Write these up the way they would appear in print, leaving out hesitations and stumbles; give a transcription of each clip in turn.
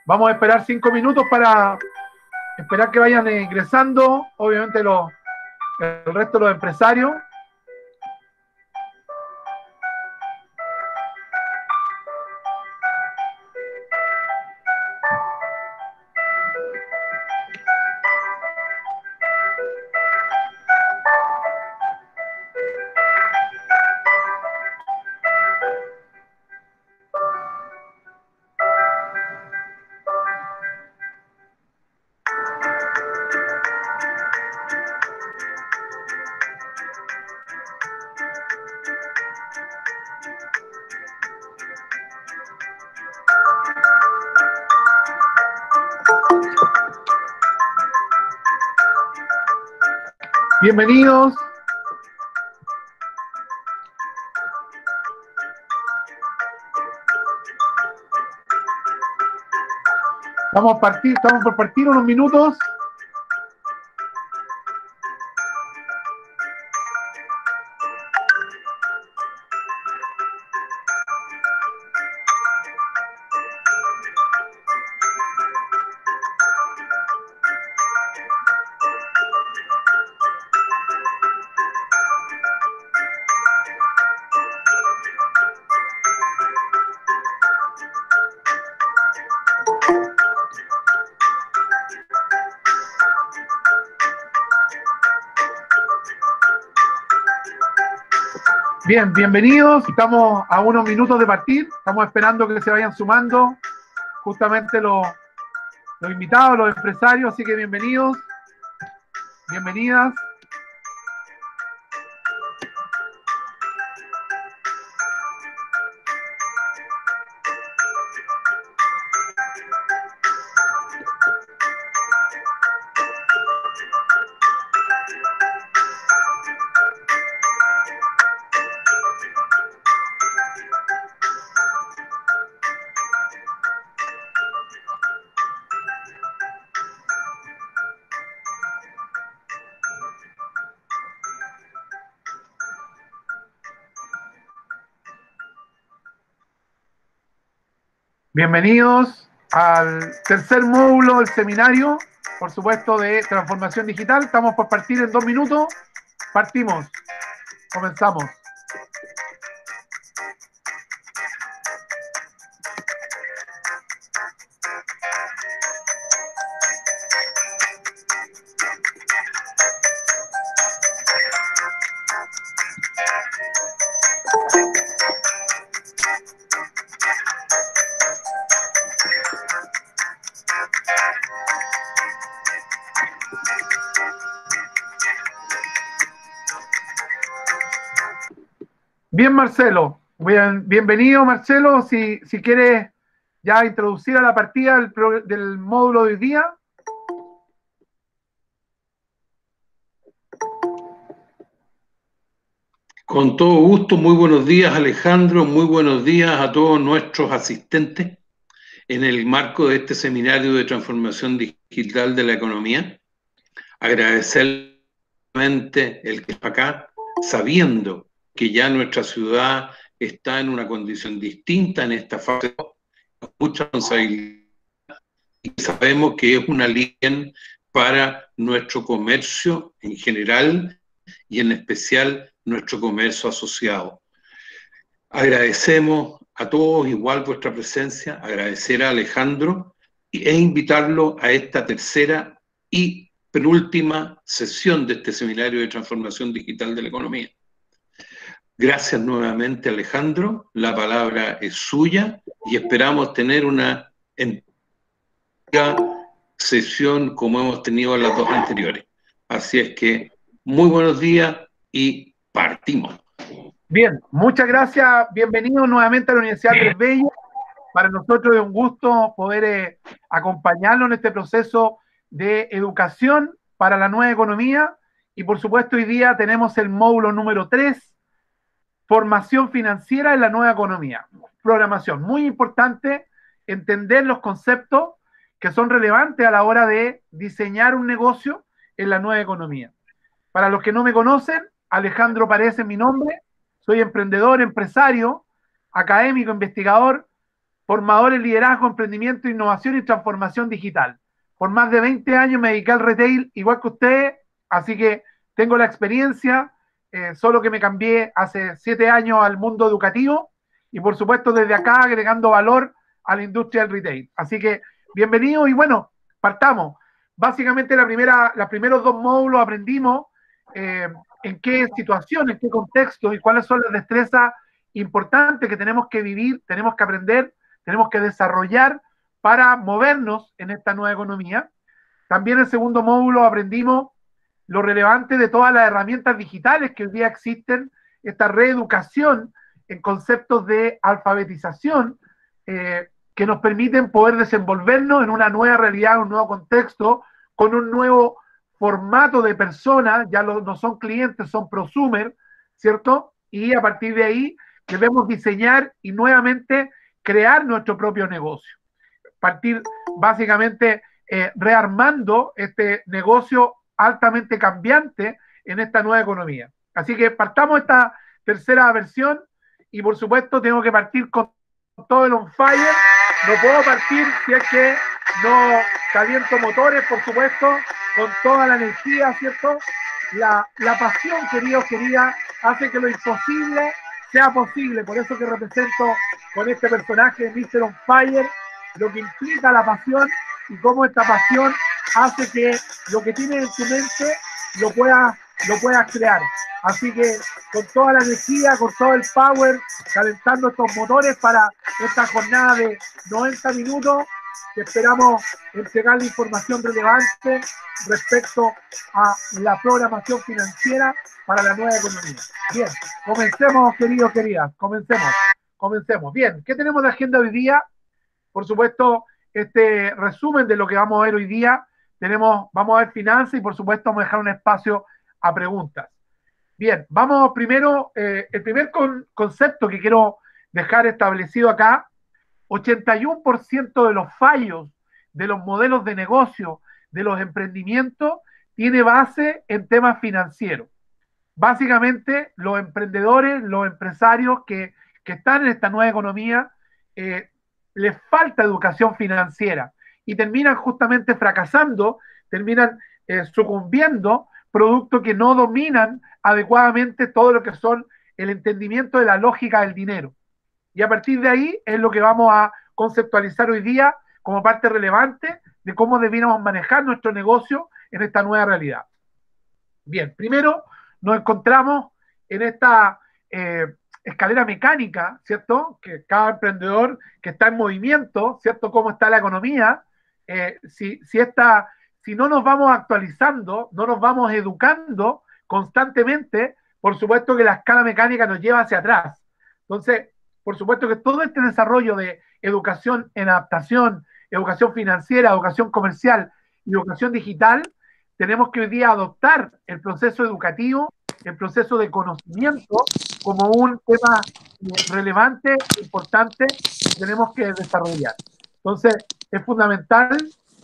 Vamos a esperar 5 minutos para esperar que vayan ingresando, obviamente el resto de los empresarios. Bienvenidos. Estamos por partir unos minutos. Bien, bienvenidos. Estamos a unos minutos de partir. Estamos esperando que se vayan sumando justamente los invitados, los empresarios. Así que bienvenidos, bienvenidas. Bienvenidos al tercer módulo del seminario, por supuesto, de transformación digital. Estamos por partir en 2 minutos. Partimos. Comenzamos. Bien, Marcelo. Bienvenido, Marcelo. Si quieres ya introducir a la partida del módulo de hoy día. Con todo gusto, muy buenos días, Alejandro, muy buenos días a todos nuestros asistentes en el marco de este seminario de transformación digital de la economía. Agradecer el que está acá, sabiendo que ya nuestra ciudad está en una condición distinta en esta fase, con mucha responsabilidad, y sabemos que es un alivio para nuestro comercio en general y en especial nuestro comercio asociado. Agradecemos a todos igual vuestra presencia, agradecer a Alejandro e invitarlo a esta tercera y penúltima sesión de este seminario de transformación digital de la economía. Gracias nuevamente, Alejandro. La palabra es suya y esperamos tener una sesión como hemos tenido las dos anteriores. Así es que muy buenos días y partimos. Bien, muchas gracias. Bienvenidos nuevamente a la Universidad Andrés Bello. Para nosotros es un gusto poder acompañarlo en este proceso de educación para la nueva economía. Y por supuesto hoy día tenemos el módulo número 3, formación financiera en la nueva economía. Programación, muy importante entender los conceptos que son relevantes a la hora de diseñar un negocio en la nueva economía. Para los que no me conocen, Alejandro Paredes es mi nombre. Soy emprendedor, empresario, académico, investigador. formador en liderazgo, emprendimiento, innovación y transformación digital. Por más de 20 años me dediqué al retail, igual que ustedes, así que tengo la experiencia, solo que me cambié hace 7 años al mundo educativo y por supuesto desde acá agregando valor a la industria del retail. Así que bienvenido y bueno, partamos. Básicamente los primeros 2 módulos aprendimos en qué situación, en qué contexto y cuáles son las destrezas importantes que tenemos que vivir, tenemos que aprender, tenemos que desarrollar para movernos en esta nueva economía. También en el segundo módulo aprendimos lo relevante de todas las herramientas digitales que hoy día existen, esta reeducación en conceptos de alfabetización que nos permiten poder desenvolvernos en una nueva realidad, un nuevo contexto, con un nuevo formato de personas, ya no son clientes, son prosumer, ¿cierto? Y a partir de ahí debemos diseñar y nuevamente crear nuestro propio negocio. Partir básicamente rearmando este negocio altamente cambiante en esta nueva economía. Así que partamos esta tercera versión y por supuesto tengo que partir con todo el on fire. No puedo partir si es que no caliento motores, por supuesto, con toda la energía, ¿cierto? La pasión, queridos, queridas, hace que lo imposible sea posible. Por eso que represento con este personaje, Mr. On Fire, lo que implica la pasión y cómo esta pasión hace que lo que tienes en tu mente lo puedas crear. Así que con toda la energía, con todo el power, calentando estos motores para esta jornada de 90 minutos, que esperamos entregar la información relevante respecto a la programación financiera para la nueva economía. Bien, comencemos, queridos, queridas, comencemos. Bien, ¿qué tenemos de agenda hoy día? Por supuesto, este resumen de lo que vamos a ver hoy día. Vamos a ver finanzas y por supuesto vamos a dejar un espacio a preguntas. Bien, vamos primero, el primer concepto que quiero dejar establecido acá: 81% de los fallos de los modelos de negocio, de los emprendimientos, tiene base en temas financieros. Básicamente, los emprendedores, los empresarios que están en esta nueva economía, les falta educación financiera y terminan justamente fracasando, terminan sucumbiendo, producto que no dominan adecuadamente todo lo que son el entendimiento de la lógica del dinero. Y a partir de ahí es lo que vamos a conceptualizar hoy día como parte relevante de cómo debiéramos manejar nuestro negocio en esta nueva realidad. Bien, primero nos encontramos en esta escalera mecánica, ¿cierto? Que cada emprendedor que está en movimiento, ¿cierto? Cómo está la economía, si no nos vamos actualizando, no nos vamos educando constantemente, por supuesto que la escala mecánica nos lleva hacia atrás. Entonces, por supuesto que todo este desarrollo de educación en adaptación, educación financiera, educación comercial y educación digital, tenemos que hoy día adoptar el proceso educativo, el proceso de conocimiento como un tema relevante, importante, que tenemos que desarrollar. Entonces, es fundamental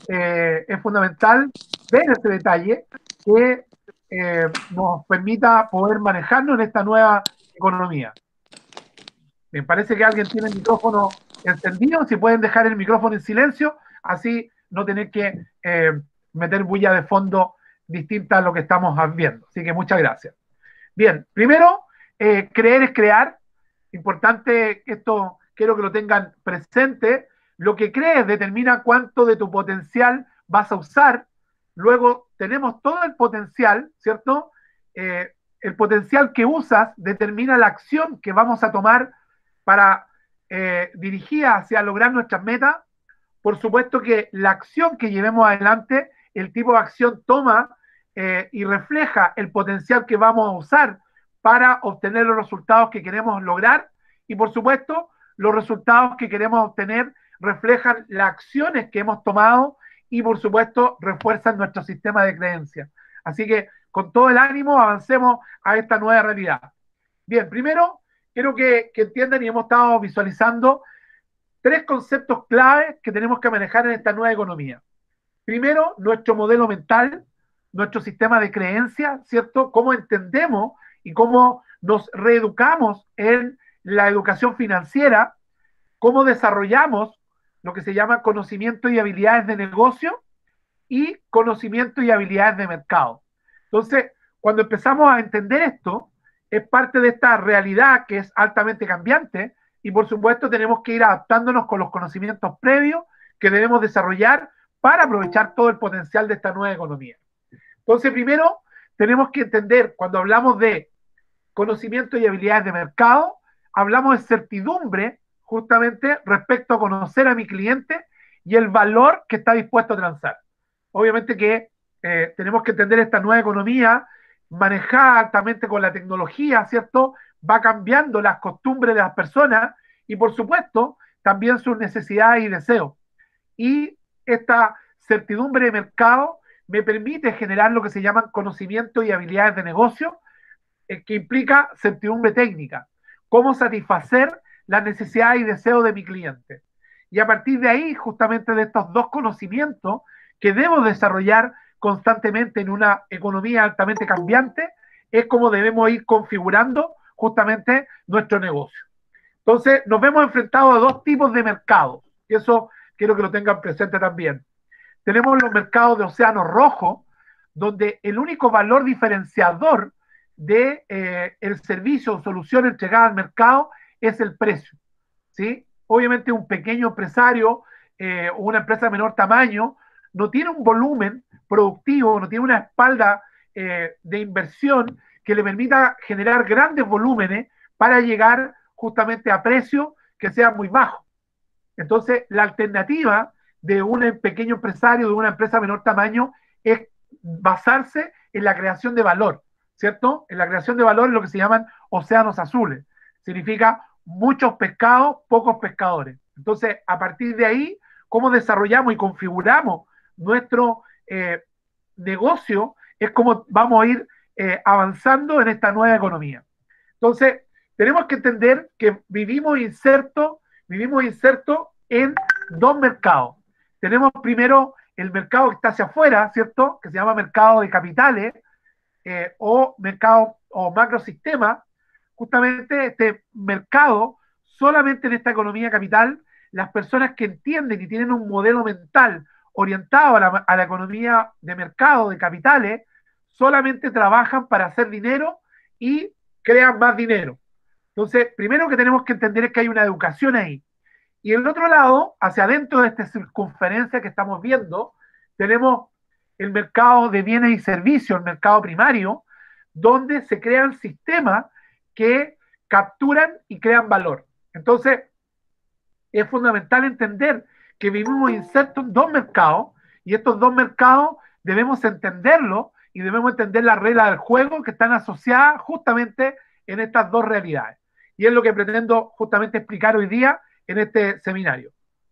ver ese detalle que nos permita poder manejarnos en esta nueva economía. Me parece que alguien tiene el micrófono encendido. Si pueden dejar el micrófono en silencio, así no tener que meter bulla de fondo distinta a lo que estamos viendo. Así que muchas gracias. Bien, primero, creer es crear. Importante, esto quiero que lo tengan presente. Lo que crees determina cuánto de tu potencial vas a usar. Luego tenemos todo el potencial, ¿cierto? El potencial que usas determina la acción que vamos a tomar para dirigida hacia lograr nuestras metas. Por supuesto que la acción que llevemos adelante, el tipo de acción toma y refleja el potencial que vamos a usar para obtener los resultados que queremos lograr, y por supuesto los resultados que queremos obtener reflejan las acciones que hemos tomado y por supuesto refuerzan nuestro sistema de creencias. Así que con todo el ánimo avancemos a esta nueva realidad. Bien, primero quiero que entiendan, y hemos estado visualizando 3 conceptos claves que tenemos que manejar en esta nueva economía. Primero, nuestro modelo mental, nuestro sistema de creencias, ¿cierto? Cómo entendemos y cómo nos reeducamos en la educación financiera. cómo desarrollamos lo que se llama conocimiento y habilidades de negocio y conocimiento y habilidades de mercado. Entonces, cuando empezamos a entender esto, es parte de esta realidad que es altamente cambiante y por supuesto tenemos que ir adaptándonos con los conocimientos previos que debemos desarrollar para aprovechar todo el potencial de esta nueva economía. Entonces, primero, tenemos que entender, cuando hablamos de conocimiento y habilidades de mercado, hablamos de certidumbre justamente respecto a conocer a mi cliente y el valor que está dispuesto a transar. Obviamente que tenemos que entender esta nueva economía manejada altamente con la tecnología, ¿cierto? Va cambiando las costumbres de las personas y, por supuesto, también sus necesidades y deseos. Y esta certidumbre de mercado me permite generar lo que se llaman conocimiento y habilidades de negocio, que implica certidumbre técnica, cómo satisfacer las necesidades y deseos de mi cliente. Y a partir de ahí, justamente de estos dos conocimientos que debo desarrollar constantemente en una economía altamente cambiante, es como debemos ir configurando justamente nuestro negocio. Entonces, nos vemos enfrentados a dos tipos de mercados, y eso quiero que lo tengan presente también. Tenemos los mercados de océano rojo, donde el único valor diferenciador de el servicio o solución entregada al mercado es el precio, ¿sí? Obviamente un pequeño empresario o una empresa de menor tamaño no tiene un volumen productivo, no tiene una espalda de inversión que le permita generar grandes volúmenes para llegar justamente a precios que sean muy bajos. Entonces, la alternativa de un pequeño empresario, de una empresa de menor tamaño, es basarse en la creación de valor, ¿cierto? En la creación de valor es lo que se llaman océanos azules. Significa muchos pescados, pocos pescadores. Entonces, a partir de ahí, cómo desarrollamos y configuramos nuestro negocio es como vamos a ir avanzando en esta nueva economía. Entonces, tenemos que entender que vivimos insertos en dos mercados. Tenemos primero el mercado que está hacia afuera, ¿cierto? Que se llama mercado de capitales o mercado o macrosistema. Justamente este mercado, solamente en esta economía capital, las personas que entienden y tienen un modelo mental orientado a la economía de mercado, de capitales, solamente trabajan para hacer dinero y crean más dinero. Entonces, primero que tenemos que entender es que hay una educación ahí. Y el otro lado, hacia adentro de esta circunferencia que estamos viendo, tenemos el mercado de bienes y servicios, el mercado primario, donde se crean sistemas que capturan y crean valor. Entonces, es fundamental entender que vivimos insertos en dos mercados y estos dos mercados debemos entenderlo y debemos entender las reglas del juego que están asociadas justamente en estas dos realidades. Y es lo que pretendo justamente explicar hoy día en este seminario.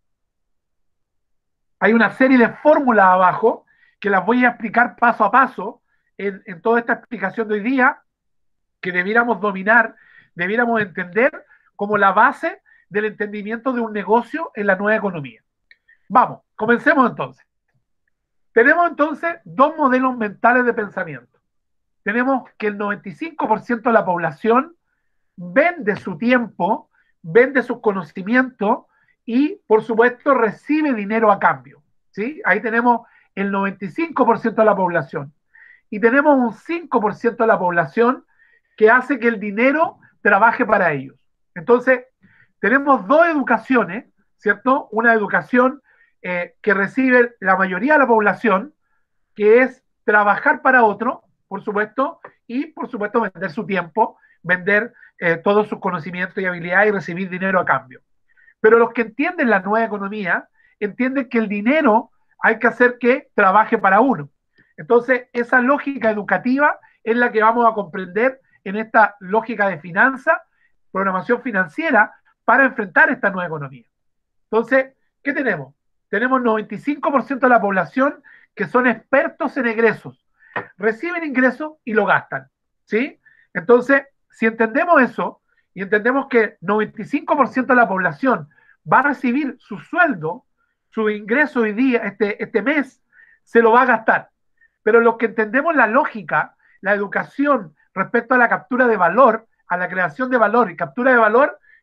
Hay una serie de fórmulas abajo que las voy a explicar paso a paso en toda esta explicación de hoy día que debiéramos dominar, debiéramos entender como la base del entendimiento de un negocio en la nueva economía. Vamos, comencemos entonces. Tenemos entonces dos modelos mentales de pensamiento. Tenemos que el 95% de la población vende su tiempo, vende sus conocimientos y, por supuesto, recibe dinero a cambio. ¿Sí? Ahí tenemos el 95% de la población. Y tenemos un 5% de la población que hace que el dinero trabaje para ellos. Entonces, tenemos dos educaciones, ¿cierto? Una educación que recibe la mayoría de la población, que es trabajar para otro, por supuesto, y por supuesto vender su tiempo, vender todos sus conocimientos y habilidades y recibir dinero a cambio. Pero los que entienden la nueva economía, entienden que el dinero hay que hacer que trabaje para uno. Entonces, esa lógica educativa es la que vamos a comprender en esta lógica de finanzas, programación financiera, para enfrentar esta nueva economía. Entonces, ¿qué tenemos? Tenemos 95% de la población que son expertos en egresos. Reciben ingresos y lo gastan, ¿sí? Entonces, si entendemos eso y entendemos que 95% de la población va a recibir su sueldo, su ingreso hoy día, este mes, se lo va a gastar. Pero los que entendemos la lógica, la educación respecto a la captura de valor, a la creación de valor y captura de valor,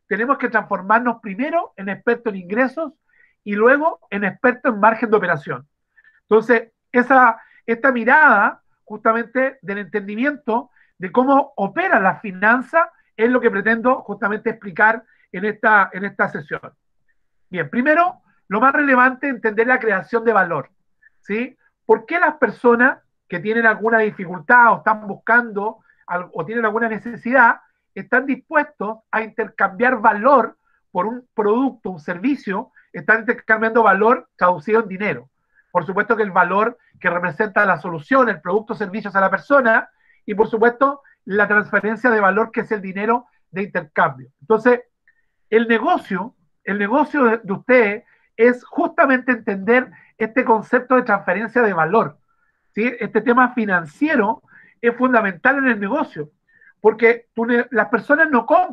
tenemos que transformarnos primero en expertos en ingresos y luego en expertos en margen de operación. Entonces, esta mirada justamente del entendimiento de cómo opera la finanza es lo que pretendo justamente explicar en esta sesión. Bien, primero, lo más relevante es entender la creación de valor, ¿sí? ¿Por qué las personas que tienen alguna dificultad o están buscando o tienen alguna necesidad están dispuestos a intercambiar valor por un producto, un servicio, están intercambiando valor traducido en dinero? Por supuesto que el valor que representa la solución, el producto o servicios a la persona, y por supuesto la transferencia de valor que es el dinero de intercambio. Entonces, el negocio, el negocio de usted es justamente entender este concepto de transferencia de valor, ¿sí? Este tema financiero es fundamental en el negocio, porque las personas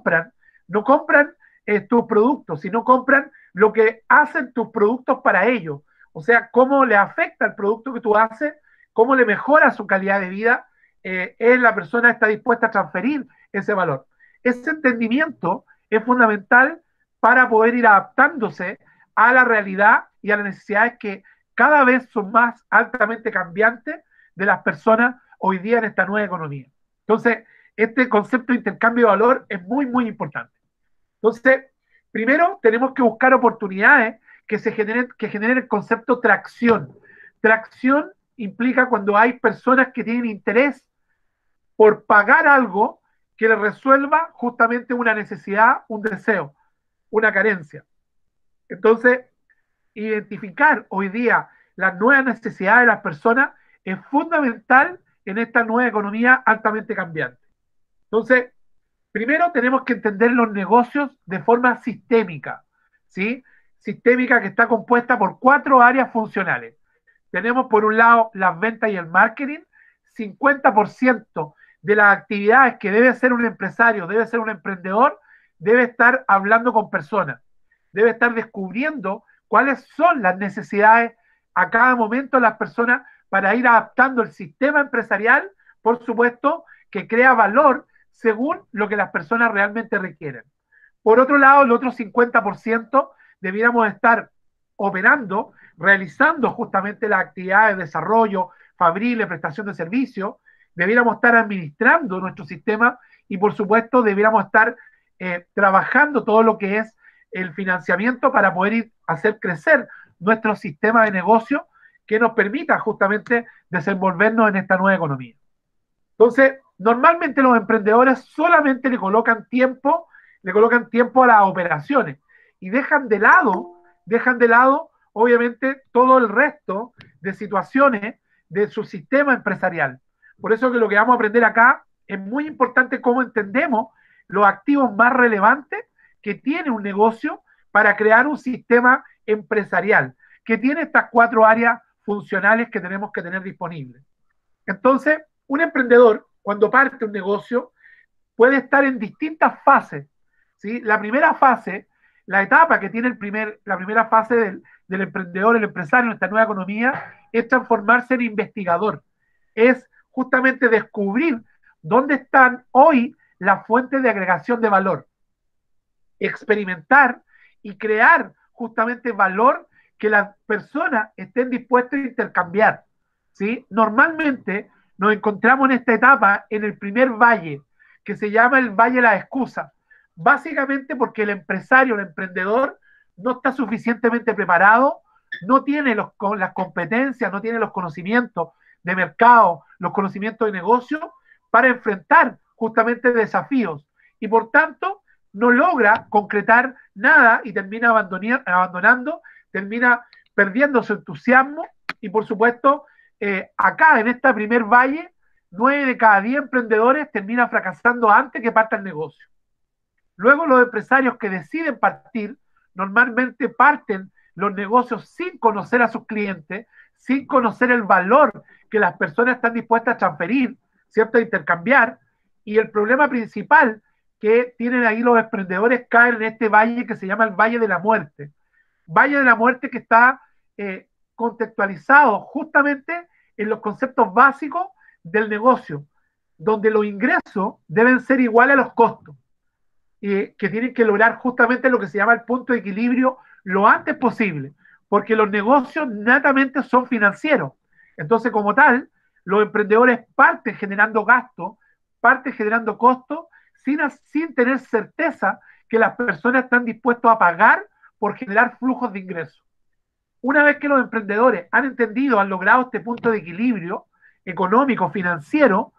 no compran tus productos, sino compran lo que hacen tus productos para ellos. O sea, cómo le afecta el producto que tú haces, cómo le mejora su calidad de vida, la persona está dispuesta a transferir ese valor. Ese entendimiento es fundamental para poder ir adaptándose a la realidad y a las necesidades que cada vez son más altamente cambiantes de las personas hoy día en esta nueva economía. Entonces, este concepto de intercambio de valor es muy, muy importante. Entonces, primero tenemos que buscar oportunidades que generen el concepto tracción. Tracción implica cuando hay personas que tienen interés por pagar algo que les resuelva justamente una necesidad, un deseo, una carencia. Entonces, identificar hoy día las nuevas necesidades de las personas es fundamental en esta nueva economía altamente cambiante. Entonces, primero tenemos que entender los negocios de forma sistémica, ¿sí? Sistémica que está compuesta por 4 áreas funcionales. Tenemos por un lado las ventas y el marketing. 50% de las actividades que debe hacer un empresario, debe ser un emprendedor, debe estar hablando con personas, debe estar descubriendo cuáles son las necesidades a cada momento de las personas para ir adaptando el sistema empresarial, por supuesto, que crea valor según lo que las personas realmente requieren. Por otro lado, el otro 50% debiéramos estar operando, realizando justamente las actividades de desarrollo, fabriles, prestación de servicios, debiéramos estar administrando nuestro sistema y por supuesto debiéramos estar trabajando todo lo que es el financiamiento para poder ir a hacer crecer nuestro sistema de negocio que nos permita justamente desenvolvernos en esta nueva economía. Entonces, normalmente los emprendedores solamente le colocan tiempo a las operaciones y dejan de lado, obviamente, todo el resto de situaciones de su sistema empresarial. Por eso que lo que vamos a aprender acá es muy importante cómo entendemos los activos más relevantes que tiene un negocio para crear un sistema empresarial, que tiene estas 4 áreas funcionales que tenemos que tener disponibles. Entonces, un emprendedor, cuando parte un negocio, puede estar en distintas fases, ¿sí? La primera fase, la etapa que tiene la primera fase del emprendedor, el empresario en esta nueva economía, es transformarse en investigador. Es justamente descubrir dónde están hoy las fuentes de agregación de valor, experimentar y crear justamente valor que las personas estén dispuestas a intercambiar, ¿sí? Normalmente nos encontramos en esta etapa en el primer valle, que se llama el Valle de la Excusa, básicamente porque el empresario, el emprendedor, no está suficientemente preparado, no tiene las competencias, no tiene los conocimientos de mercado, los conocimientos de negocio para enfrentar justamente desafíos y por tanto no logra concretar nada y termina abandonando, termina perdiendo su entusiasmo y por supuesto acá en este primer valle 9 de cada 10 emprendedores terminan fracasando antes que parta el negocio. Luego los empresarios que deciden partir normalmente parten los negocios sin conocer a sus clientes, sin conocer el valor que las personas están dispuestas a transferir, ¿cierto? A intercambiar. Y el problema principal que tienen ahí los emprendedores caen en este valle que se llama el Valle de la Muerte. Valle de la Muerte que está contextualizado justamente en los conceptos básicos del negocio, donde los ingresos deben ser iguales a los costos. que tienen que lograr justamente lo que se llama el punto de equilibrio lo antes posible, porque los negocios natamente son financieros. Entonces, como tal, los emprendedores parten generando gastos, parten generando costos, sin tener certeza que las personas están dispuestas a pagar por generar flujos de ingresos. Una vez que los emprendedores han entendido, han logrado este punto de equilibrio económico, financiero,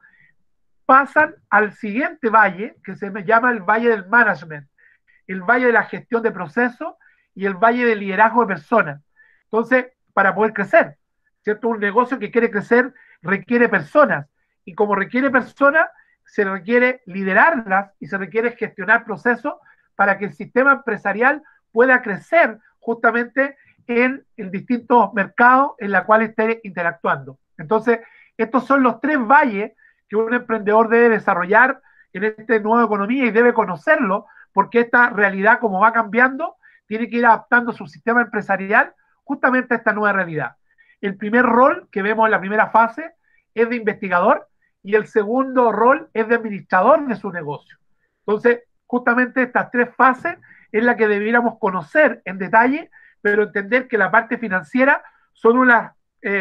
pasan al siguiente valle, que se llama el valle del management, el valle de la gestión de procesos y el valle del liderazgo de personas. Entonces, para poder crecer, ¿cierto? Un negocio que quiere crecer requiere personas, y como requiere personas, se requiere liderarlas y se requiere gestionar procesos para que el sistema empresarial pueda crecer justamente en distintos mercados en los cuales esté interactuando. Entonces, estos son los tres valles que un emprendedor debe desarrollar en esta nueva economía y debe conocerlo, porque esta realidad, como va cambiando, tiene que ir adaptando su sistema empresarial justamente a esta nueva realidad. El primer rol que vemos en la primera fase es de investigador y el segundo rol es de administrador de su negocio. Entonces, justamente estas tres fases es la que debiéramos conocer en detalle, pero entender que la parte financiera son uno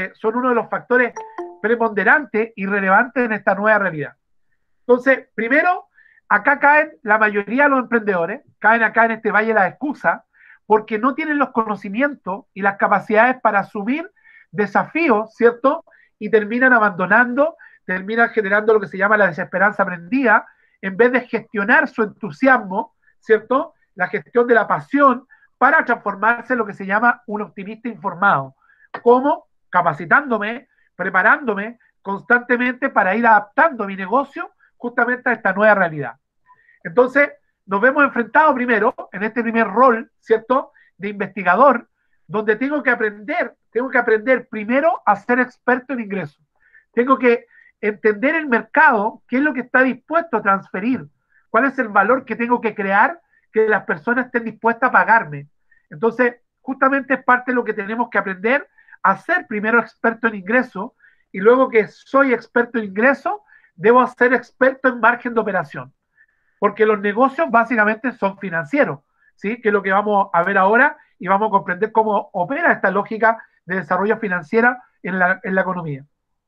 de los factores preponderantes y relevantes en esta nueva realidad. Entonces, primero, acá caen la mayoría de los emprendedores, caen acá en este valle de las excusas, porque no tienen los conocimientos y las capacidades para asumir desafíos, ¿cierto? Y terminan abandonando, terminan generando lo que se llama la desesperanza aprendida, en vez de gestionar su entusiasmo, ¿cierto? La gestión de la pasión para transformarse en lo que se llama un optimista informado. ¿Cómo? Capacitándome, preparándome constantemente para ir adaptando mi negocio justamente a esta nueva realidad. Entonces, nos vemos enfrentados primero en este primer rol, ¿cierto?, de investigador, donde tengo que aprender primero a ser experto en ingresos. Tengo que entender el mercado, qué es lo que está dispuesto a transferir, cuál es el valor que tengo que crear, que las personas estén dispuestas a pagarme. Entonces, justamente es parte de lo que tenemos que aprender a ser primero experto en ingresos, y luego que soy experto en ingresos, debo ser experto en margen de operación, porque los negocios básicamente son financieros, ¿sí? Que es lo que vamos a ver ahora y vamos a comprender cómo opera esta lógica de desarrollo financiera en la economía.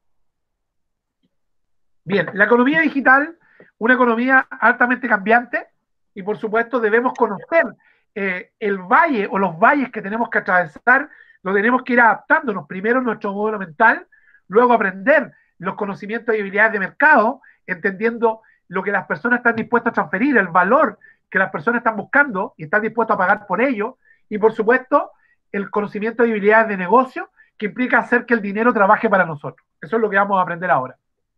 Bien, la economía digital, una economía altamente cambiante, y por supuesto debemos conocer el valle o los valles que tenemos que atravesar, lo tenemos que ir adaptándonos primero en nuestro modelo mental, luego aprender los conocimientos y habilidades de mercado, entendiendo lo que las personas están dispuestas a transferir, el valor que las personas están buscando y están dispuestas a pagar por ello, y por supuesto el conocimiento y habilidades de negocio que implica hacer que el dinero trabaje para nosotros. Eso es lo que vamos a aprender ahora.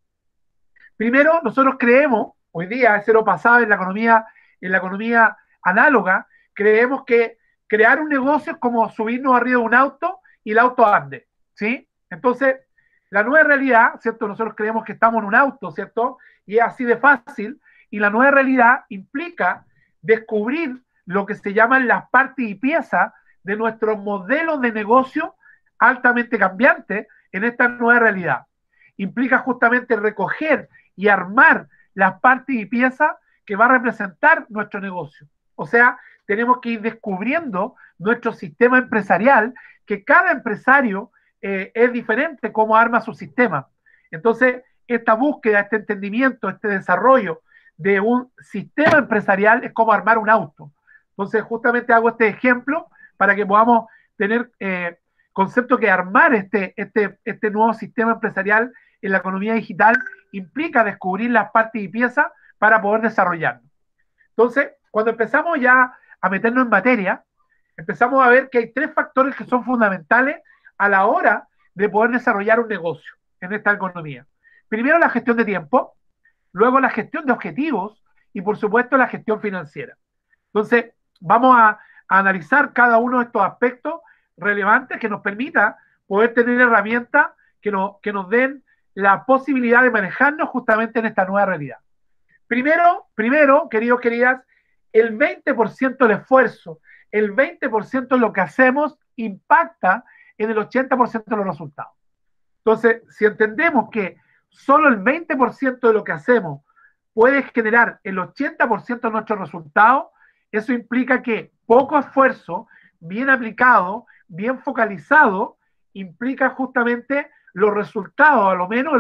Primero, nosotros creemos, hoy día, ese lo pasaba en la economía análoga, creemos que crear un negocio es como subirnos arriba de un auto y el auto ande, ¿sí? Entonces, la nueva realidad, ¿cierto? Nosotros creemos que estamos en un auto, ¿cierto? Y es así de fácil, y la nueva realidad implica descubrir lo que se llaman las partes y piezas de nuestros modelos de negocio altamente cambiantes en esta nueva realidad. Implica justamente recoger y armar las partes y piezas que va a representar nuestro negocio. O sea, tenemos que ir descubriendo nuestro sistema empresarial, que cada empresario es diferente cómo arma su sistema. Entonces, esta búsqueda, este entendimiento, este desarrollo de un sistema empresarial es como armar un auto. Entonces, justamente hago este ejemplo para que podamos tener concepto que armar este nuevo sistema empresarial en la economía digital implica descubrir las partes y piezas para poder desarrollarlo. Entonces, cuando empezamos ya a meternos en materia, empezamos a ver que hay tres factores que son fundamentales a la hora de poder desarrollar un negocio en esta economía. Primero, la gestión de tiempo, luego la gestión de objetivos y, por supuesto, la gestión financiera. Entonces, vamos a analizar cada uno de estos aspectos relevantes que nos permita poder tener herramientas que nos den la posibilidad de manejarnos justamente en esta nueva realidad. Primero, queridos, queridas, el 20% del esfuerzo, el 20% de lo que hacemos impacta en el 80% de los resultados. Entonces, si entendemos que solo el 20% de lo que hacemos puede generar el 80% de nuestros resultados, eso implica que poco esfuerzo, bien aplicado, bien focalizado, implica justamente los resultados, a lo menos el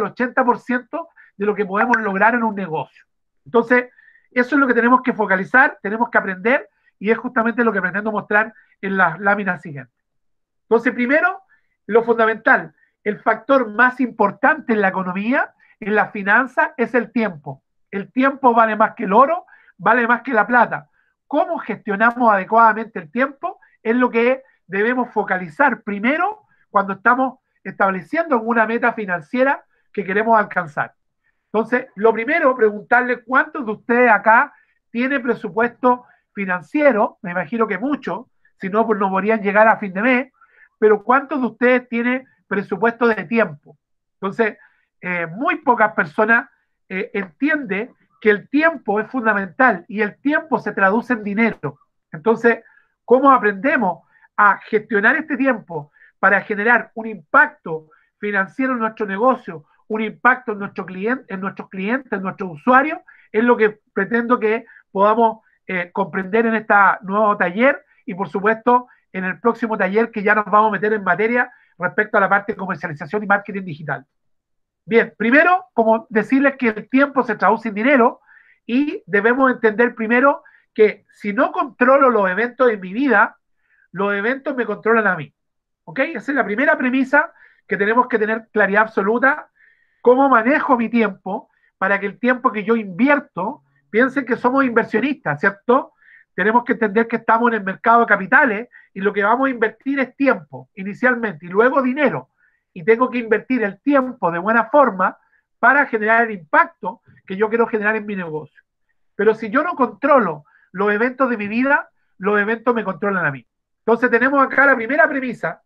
80% de lo que podemos lograr en un negocio. Entonces, eso es lo que tenemos que focalizar, tenemos que aprender, y es justamente lo que pretendo mostrar en las láminas siguientes. Entonces, primero, lo fundamental, el factor más importante en la economía, en la finanza, es el tiempo. El tiempo vale más que el oro, vale más que la plata. ¿Cómo gestionamos adecuadamente el tiempo? Es lo que debemos focalizar primero cuando estamos estableciendo una meta financiera que queremos alcanzar. Entonces, lo primero, preguntarle cuántos de ustedes acá tienen presupuesto financiero, me imagino que muchos, si no, pues no podrían llegar a fin de mes, pero cuántos de ustedes tienen presupuesto de tiempo. Entonces, muy pocas personas entienden que el tiempo es fundamental y el tiempo se traduce en dinero. Entonces, ¿cómo aprendemos a gestionar este tiempo para generar un impacto financiero en nuestro negocio, un impacto en, nuestros clientes, en nuestros usuarios? Es lo que pretendo que podamos comprender en este nuevo taller y, por supuesto, en el próximo taller que ya nos vamos a meter en materia respecto a la parte de comercialización y marketing digital. Bien, primero, como decirles que el tiempo se traduce en dinero y debemos entender primero que si no controlo los eventos en mi vida, los eventos me controlan a mí. ¿Ok? Esa es la primera premisa que tenemos que tener claridad absoluta. ¿Cómo manejo mi tiempo para que el tiempo que yo invierto, piensen que somos inversionistas, ¿cierto? Tenemos que entender que estamos en el mercado de capitales y lo que vamos a invertir es tiempo inicialmente y luego dinero. Y tengo que invertir el tiempo de buena forma para generar el impacto que yo quiero generar en mi negocio. Pero si yo no controlo los eventos de mi vida, los eventos me controlan a mí. Entonces tenemos acá la primera premisa,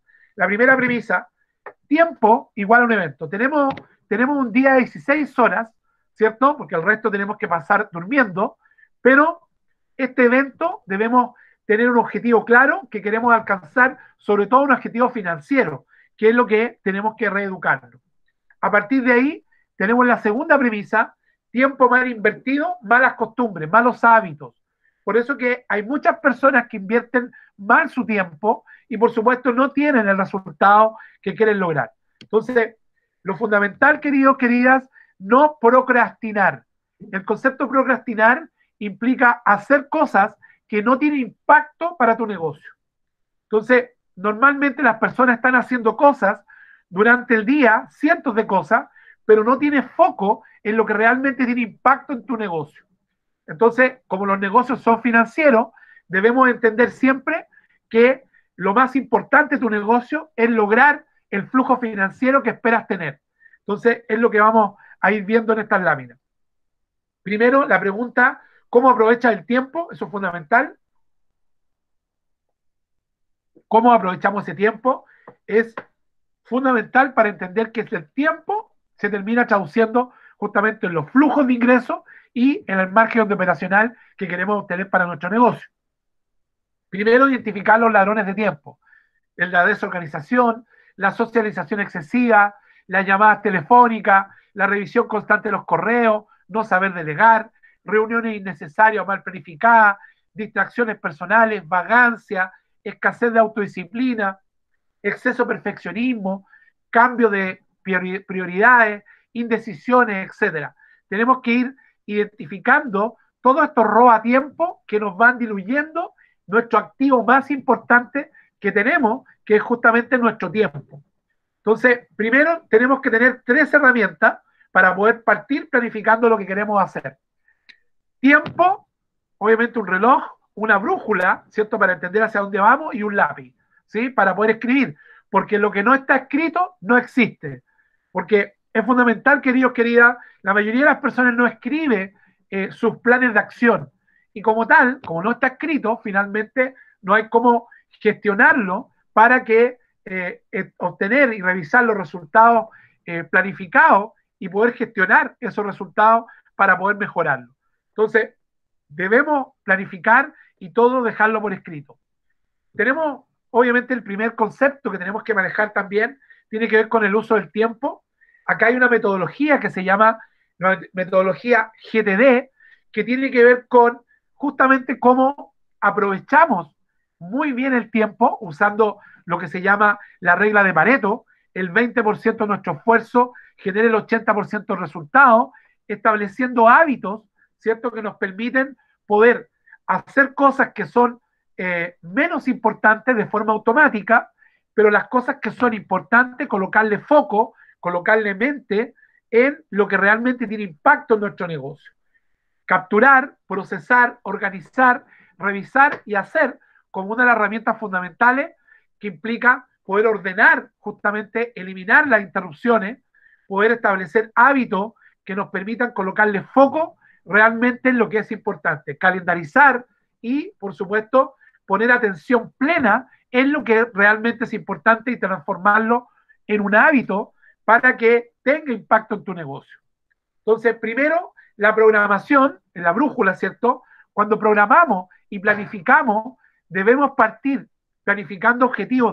tiempo igual a un evento. Tenemos un día de 16 horas, ¿cierto? Porque el resto tenemos que pasar durmiendo, pero este evento debemos tener un objetivo claro que queremos alcanzar, sobre todo un objetivo financiero, que es lo que tenemos que reeducarnos. A partir de ahí, tenemos la segunda premisa, tiempo mal invertido, malas costumbres, malos hábitos. Por eso que hay muchas personas que invierten mal su tiempo y por supuesto no tienen el resultado que quieren lograr. Entonces, lo fundamental, queridos, queridas, no procrastinar. El concepto procrastinar implica hacer cosas que no tienen impacto para tu negocio. Entonces, normalmente las personas están haciendo cosas durante el día, cientos de cosas, pero no tienes foco en lo que realmente tiene impacto en tu negocio. Entonces, como los negocios son financieros, debemos entender siempre que lo más importante de tu negocio es lograr el flujo financiero que esperas tener. Entonces, es lo que vamos a ir viendo en estas láminas. Primero, la pregunta, ¿cómo aprovechas el tiempo? Eso es fundamental. ¿Cómo aprovechamos ese tiempo? Es fundamental para entender que el tiempo se termina traduciendo justamente en los flujos de ingresos y en el margen operacional que queremos obtener para nuestro negocio. Primero, identificar los ladrones de tiempo, la desorganización, la socialización excesiva, las llamadas telefónicas, la revisión constante de los correos, no saber delegar, reuniones innecesarias o mal planificadas, distracciones personales, vagancia, escasez de autodisciplina, exceso de perfeccionismo, cambio de prioridades, indecisiones, etc. Tenemos que ir identificando todos estos roba tiempo que nos van diluyendo nuestro activo más importante que tenemos, que es justamente nuestro tiempo. Entonces, primero tenemos que tener 3 herramientas para poder partir planificando lo que queremos hacer. Tiempo, obviamente un reloj, una brújula, ¿cierto? Para entender hacia dónde vamos y un lápiz, ¿sí? Para poder escribir, porque lo que no está escrito no existe. Porque es fundamental, queridos, queridas, la mayoría de las personas no escribe sus planes de acción. Y como tal, como no está escrito, finalmente no hay cómo gestionarlo para que obtener y revisar los resultados planificados y poder gestionar esos resultados para poder mejorarlo. Entonces, debemos planificar y todo dejarlo por escrito. Tenemos, obviamente, el primer concepto que tenemos que manejar también, tiene que ver con el uso del tiempo. Acá hay una metodología que se llama la metodología GTD, que tiene que ver con justamente cómo aprovechamos muy bien el tiempo usando lo que se llama la regla de Pareto. El 20% de nuestro esfuerzo genera el 80% de resultados, estableciendo hábitos, ¿cierto?, que nos permiten poder hacer cosas que son menos importantes de forma automática, pero las cosas que son importantes, colocarle foco, colocarle mente en lo que realmente tiene impacto en nuestro negocio. Capturar, procesar, organizar, revisar y hacer como una de las herramientas fundamentales que implica poder ordenar, justamente eliminar las interrupciones, poder establecer hábitos que nos permitan colocarle foco realmente en lo que es importante, calendarizar y, por supuesto, poner atención plena en lo que realmente es importante y transformarlo en un hábito para que tenga impacto en tu negocio. Entonces, primero, la programación, en la brújula, ¿cierto? Cuando programamos y planificamos, debemos partir planificando objetivos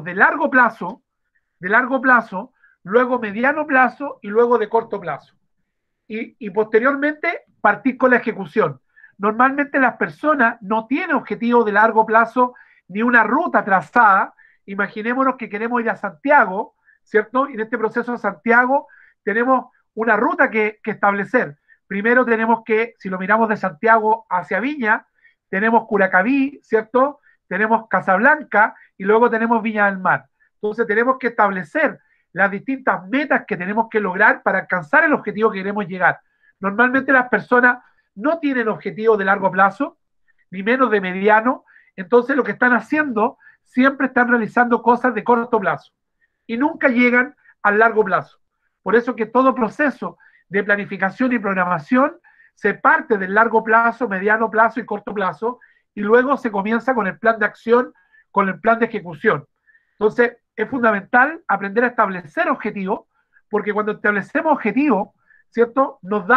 de largo plazo, luego mediano plazo y luego de corto plazo. Y posteriormente partir con la ejecución. Normalmente las personas no tienen objetivos de largo plazo ni una ruta trazada. Imaginémonos que queremos ir a Santiago, ¿cierto? Y en este proceso de Santiago tenemos una ruta que establecer. Primero tenemos que, si lo miramos de Santiago hacia Viña, tenemos Curacaví, ¿cierto? Tenemos Casablanca y luego tenemos Viña del Mar. Entonces tenemos que establecer las distintas metas que tenemos que lograr para alcanzar el objetivo que queremos llegar. Normalmente las personas no tienen objetivos de largo plazo, ni menos de mediano, entonces lo que están haciendo, siempre están realizando cosas de corto plazo y nunca llegan al largo plazo. Por eso que todo proceso de planificación y programación se parte del largo plazo, mediano plazo y corto plazo, y luego se comienza con el plan de acción, con el plan de ejecución. Entonces, es fundamental aprender a establecer objetivos, porque cuando establecemos objetivos, ¿cierto? Nos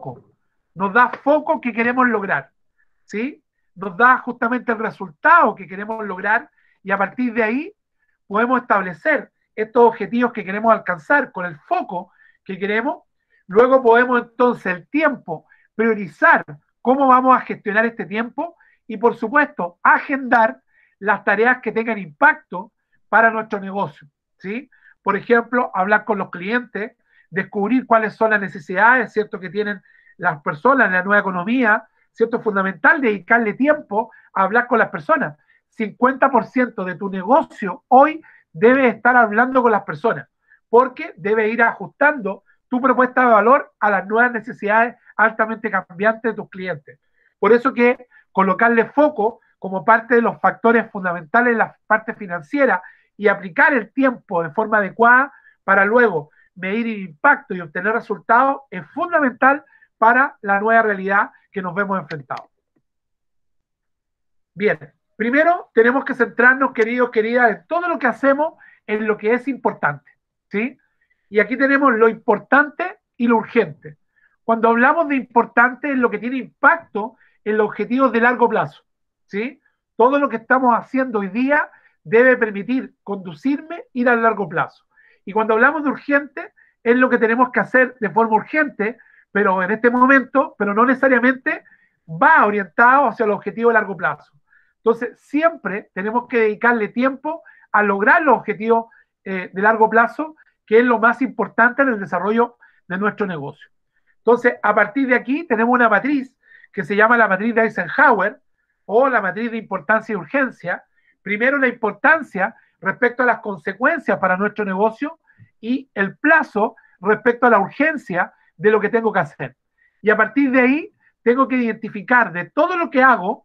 da foco que queremos lograr, ¿sí? Nos da justamente el resultado que queremos lograr, y a partir de ahí podemos establecer estos objetivos que queremos alcanzar con el foco que queremos. Luego podemos entonces el tiempo, priorizar cómo vamos a gestionar este tiempo y, por supuesto, agendar las tareas que tengan impacto para nuestro negocio, ¿sí? Por ejemplo, hablar con los clientes, descubrir cuáles son las necesidades, ¿cierto?, que tienen las personas en la nueva economía, ¿cierto? Es fundamental dedicarle tiempo a hablar con las personas. 50% de tu negocio hoy debe estar hablando con las personas, porque debe ir ajustando tu propuesta de valor a las nuevas necesidades altamente cambiantes de tus clientes. Por eso que colocarle foco como parte de los factores fundamentales en la parte financiera y aplicar el tiempo de forma adecuada para luego medir el impacto y obtener resultados es fundamental para la nueva realidad que nos vemos enfrentados. Bien, primero tenemos que centrarnos, queridos, queridas, en todo lo que hacemos, en lo que es importante, ¿sí? Y aquí tenemos lo importante y lo urgente. Cuando hablamos de importante es lo que tiene impacto en los objetivos de largo plazo, ¿sí? Todo lo que estamos haciendo hoy día debe permitir conducirme ir a largo plazo. Y cuando hablamos de urgente, es lo que tenemos que hacer de forma urgente, pero en este momento, pero no necesariamente va orientado hacia el objetivo de largo plazo. Entonces, siempre tenemos que dedicarle tiempo a lograr los objetivos de largo plazo, que es lo más importante en el desarrollo de nuestro negocio. Entonces, a partir de aquí tenemos una matriz que se llama la matriz de Eisenhower o la matriz de importancia y urgencia. Primero, la importancia respecto a las consecuencias para nuestro negocio y el plazo respecto a la urgencia de lo que tengo que hacer. Y a partir de ahí, tengo que identificar de todo lo que hago,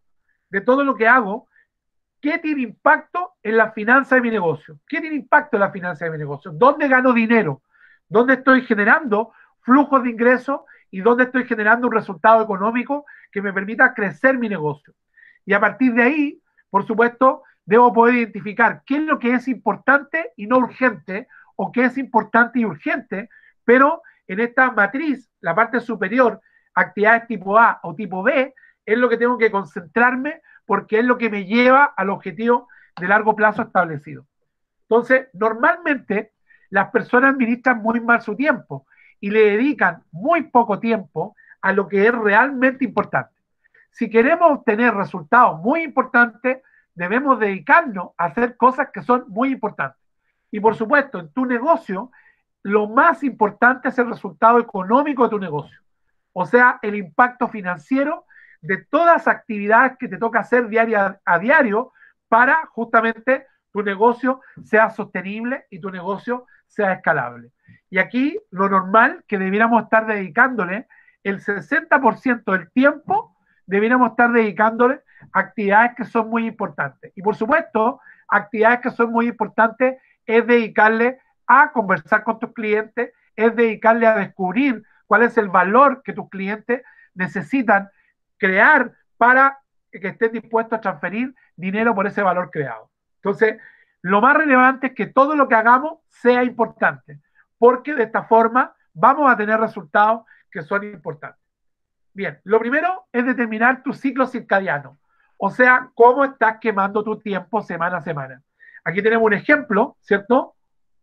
qué tiene impacto en la finanza de mi negocio. ¿Qué tiene impacto en la finanza de mi negocio? ¿Dónde gano dinero? ¿Dónde estoy generando flujos de ingresos y dónde estoy generando un resultado económico que me permita crecer mi negocio? Y a partir de ahí, por supuesto, debo poder identificar qué es lo que es importante y no urgente, o qué es importante y urgente, pero en esta matriz, la parte superior, actividades tipo A o tipo B, es lo que tengo que concentrarme porque es lo que me lleva al objetivo de largo plazo establecido. Entonces, normalmente las personas administran muy mal su tiempo y le dedican muy poco tiempo a lo que es realmente importante. Si queremos obtener resultados muy importantes, debemos dedicarnos a hacer cosas que son muy importantes. Y por supuesto, en tu negocio, lo más importante es el resultado económico de tu negocio. O sea, el impacto financiero de todas las actividades que te toca hacer a diario para justamente tu negocio sea sostenible y tu negocio sea escalable. Y aquí lo normal que debiéramos estar dedicándole el 60% del tiempo, debiéramos estar dedicándole a actividades que son muy importantes. Y por supuesto, actividades que son muy importantes es dedicarle a conversar con tus clientes, es dedicarle a descubrir cuál es el valor que tus clientes necesitan crear para que estén dispuestos a transferir dinero por ese valor creado. Entonces, lo más relevante es que todo lo que hagamos sea importante, porque de esta forma vamos a tener resultados que son importantes. Bien, lo primero es determinar tu ciclo circadiano, o sea, cómo estás quemando tu tiempo semana a semana. Aquí tenemos un ejemplo, ¿cierto?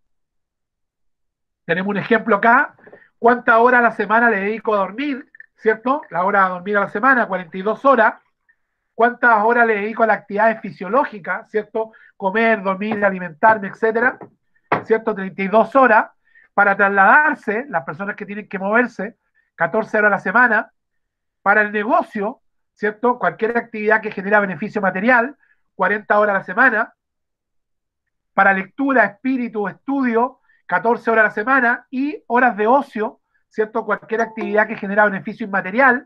Tenemos un ejemplo acá. ¿Cuántas horas a la semana le dedico a dormir? ¿Cierto? La hora de dormir a la semana, 42 horas. ¿Cuántas horas le dedico a las actividades fisiológicas? ¿Cierto? Comer, dormir, alimentarme, etcétera. ¿Cierto? 32 horas. Para trasladarse, las personas que tienen que moverse, 14 horas a la semana. Para el negocio, ¿cierto? Cualquier actividad que genera beneficio material, 40 horas a la semana. Para lectura, espíritu, estudio, 14 horas a la semana, y horas de ocio, ¿cierto? Cualquier actividad que genera beneficio inmaterial,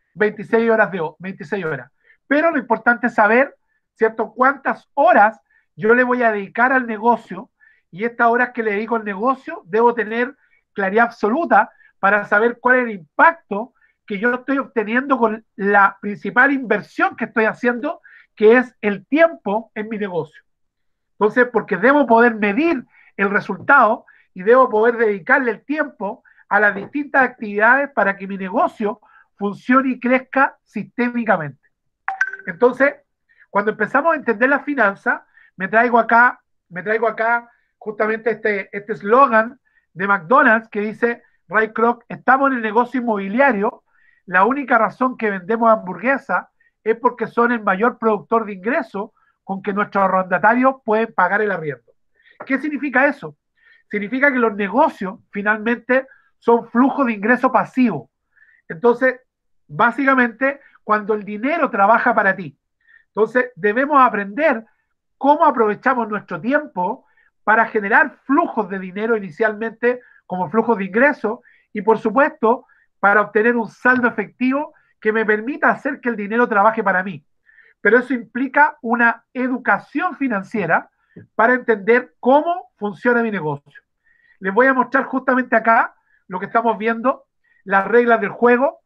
26 horas 26 horas. Pero lo importante es saber, ¿cierto? Cuántas horas yo le voy a dedicar al negocio, y estas horas que le dedico al negocio debo tener claridad absoluta para saber cuál es el impacto que yo estoy obteniendo con la principal inversión que estoy haciendo, que es el tiempo en mi negocio. Entonces, porque debo poder medir el resultado y debo poder dedicarle el tiempo a las distintas actividades para que mi negocio funcione y crezca sistémicamente. Entonces, cuando empezamos a entender la finanza, me traigo acá justamente este eslogan de McDonald's que dice: Ray Kroc, estamos en el negocio inmobiliario, la única razón que vendemos hamburguesas es porque son el mayor productor de ingresos con que nuestros arrendatarios pueden pagar el arriendo. ¿Qué significa eso? Significa que los negocios finalmente son flujos de ingreso pasivo. Entonces, básicamente, cuando el dinero trabaja para ti. Entonces, debemos aprender cómo aprovechamos nuestro tiempo para generar flujos de dinero inicialmente como flujos de ingreso y, por supuesto, para obtener un saldo efectivo que me permita hacer que el dinero trabaje para mí. Pero eso implica una educación financiera para entender cómo funciona mi negocio. Les voy a mostrar justamente acá lo que estamos viendo, las reglas del juego.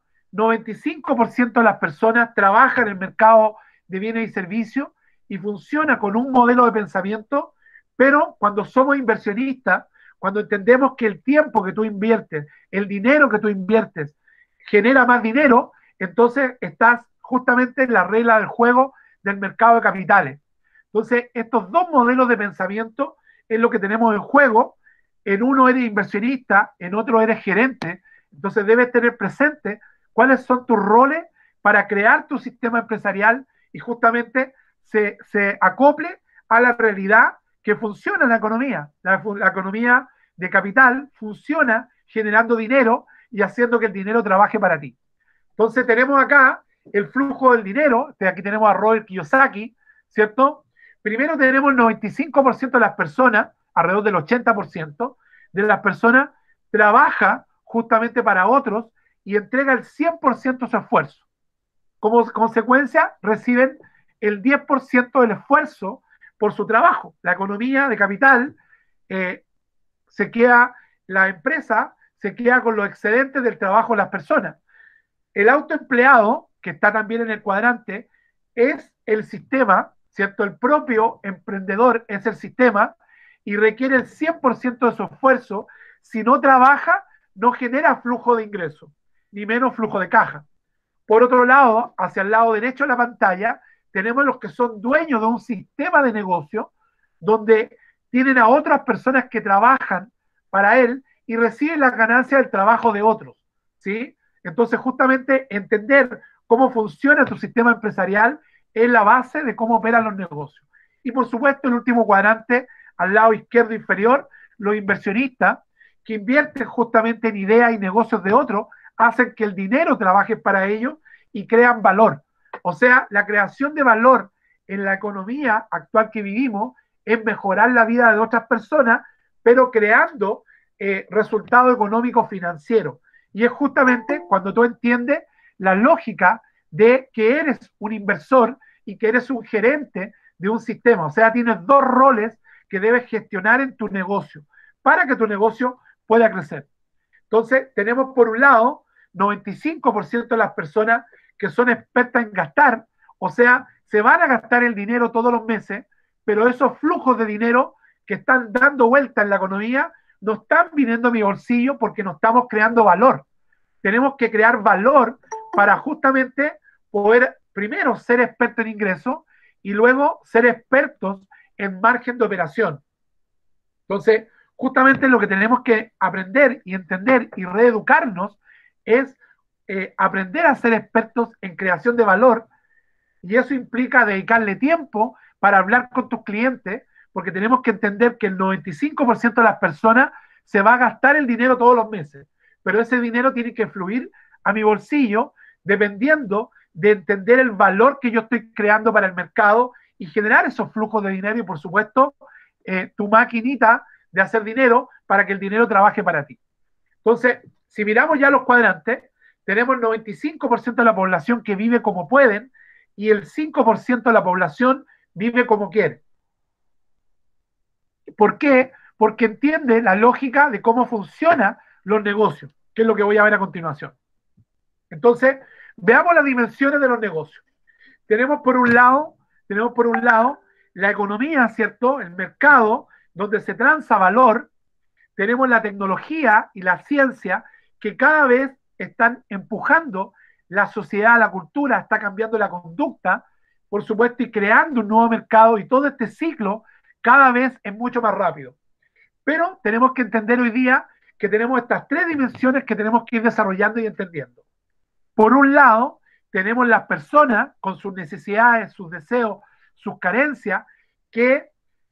95% de las personas trabajan en el mercado de bienes y servicios y funciona con un modelo de pensamiento, pero cuando somos inversionistas, cuando entendemos que el tiempo que tú inviertes, el dinero que tú inviertes, genera más dinero, entonces estás justamente en la regla del juego del mercado de capitales. Entonces, estos dos modelos de pensamiento es lo que tenemos en juego. En uno eres inversionista, en otro eres gerente. Entonces, debes tener presente cuáles son tus roles para crear tu sistema empresarial y justamente se acople a la realidad que funciona en la economía. La economía de capital funciona generando dinero y haciendo que el dinero trabaje para ti. Entonces tenemos acá el flujo del dinero, aquí tenemos a Robert Kiyosaki, ¿cierto? Primero tenemos el 95% de las personas, alrededor del 80% de las personas trabaja justamente para otros y entrega el 100% de su esfuerzo. Como consecuencia, reciben el 10% del esfuerzo por su trabajo. La economía de capital se queda, la empresa se queda con los excedentes del trabajo de las personas. El autoempleado, que está también en el cuadrante, es el sistema, ¿cierto? El propio emprendedor es el sistema y requiere el 100% de su esfuerzo. Si no trabaja, no genera flujo de ingreso, ni menos flujo de caja. Por otro lado, hacia el lado derecho de la pantalla, tenemos los que son dueños de un sistema de negocio donde tienen a otras personas que trabajan para él y recibe las ganancias del trabajo de otros, ¿sí? Entonces, justamente entender cómo funciona tu sistema empresarial es la base de cómo operan los negocios. Y por supuesto, el último cuadrante, al lado izquierdo inferior, los inversionistas que invierten justamente en ideas y negocios de otros, hacen que el dinero trabaje para ellos y crean valor. O sea, la creación de valor en la economía actual que vivimos es mejorar la vida de otras personas, pero creando resultados económicos financieros. Y es justamente cuando tú entiendes la lógica de que eres un inversor y que eres un gerente de un sistema. O sea, tienes dos roles que debes gestionar en tu negocio para que tu negocio pueda crecer. Entonces, tenemos por un lado 95% de las personas que son expertas en gastar, o sea, se van a gastar el dinero todos los meses, pero esos flujos de dinero que están dando vuelta en la economía no están viniendo a mi bolsillo porque no estamos creando valor. Tenemos que crear valor para justamente poder, primero, ser expertos en ingresos y luego ser expertos en margen de operación. Entonces, justamente lo que tenemos que aprender y entender y reeducarnos es aprender a ser expertos en creación de valor, y eso implica dedicarle tiempo para hablar con tus clientes, porque tenemos que entender que el 95% de las personas se va a gastar el dinero todos los meses, pero ese dinero tiene que fluir a mi bolsillo dependiendo de entender el valor que yo estoy creando para el mercado y generar esos flujos de dinero y, por supuesto, tu maquinita de hacer dinero para que el dinero trabaje para ti. Entonces, si miramos ya los cuadrantes, tenemos el 95% de la población que vive como pueden y el 5% de la población vive como quiere. ¿Por qué? Porque entiende la lógica de cómo funcionan los negocios, que es lo que voy a ver a continuación. Entonces, veamos las dimensiones de los negocios. Tenemos por un lado la economía, ¿cierto? El mercado, donde se transa valor. Tenemos la tecnología y la ciencia que cada vez están empujando la sociedad, la cultura, está cambiando la conducta, por supuesto, y creando un nuevo mercado, y todo este ciclo cada vez es mucho más rápido. Pero tenemos que entender hoy día que tenemos estas tres dimensiones que tenemos que ir desarrollando y entendiendo. Por un lado, tenemos las personas con sus necesidades, sus deseos, sus carencias, que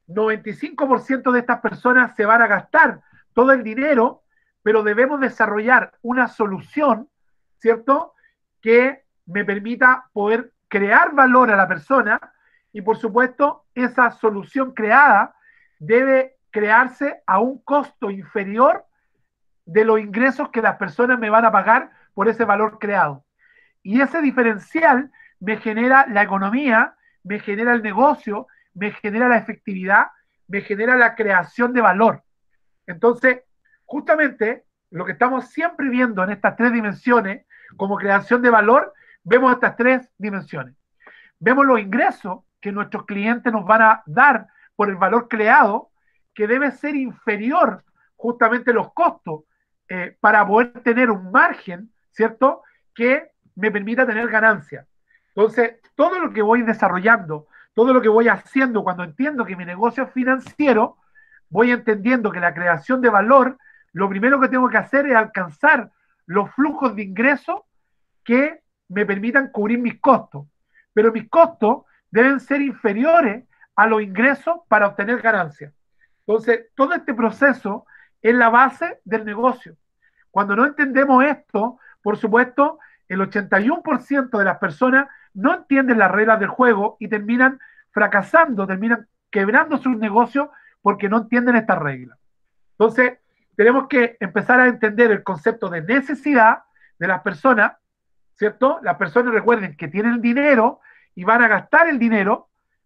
95% de estas personas se van a gastar todo el dinero, pero debemos desarrollar una solución, ¿cierto?, que me permita poder crear valor a la persona, y por supuesto esa solución creada debe crearse a un costo inferior de los ingresos que las personas me van a pagar por ese valor creado. Y ese diferencial me genera la economía, me genera el negocio, me genera la efectividad, me genera la creación de valor. Entonces, justamente lo que estamos siempre viendo en estas tres dimensiones como creación de valor, vemos estas tres dimensiones. Vemos los ingresos que nuestros clientes nos van a dar por el valor creado, que debe ser inferior justamente los costos para poder tener un margen, ¿cierto?, que me permita tener ganancia. Entonces, todo lo que voy desarrollando, todo lo que voy haciendo cuando entiendo que mi negocio es financiero, voy entendiendo que la creación de valor, lo primero que tengo que hacer es alcanzar los flujos de ingresos que me permitan cubrir mis costos. Pero mis costos deben ser inferiores a los ingresos para obtener ganancias. Entonces, todo este proceso es la base del negocio. Cuando no entendemos esto, por supuesto, el 81% de las personas no entienden las reglas del juego y terminan fracasando, terminan quebrando sus negocios porque no entienden estas reglas. Entonces, tenemos que empezar a entender el concepto de necesidad de las personas, ¿cierto? Las personas, recuerden que tienen dinero y van a gastar el dinero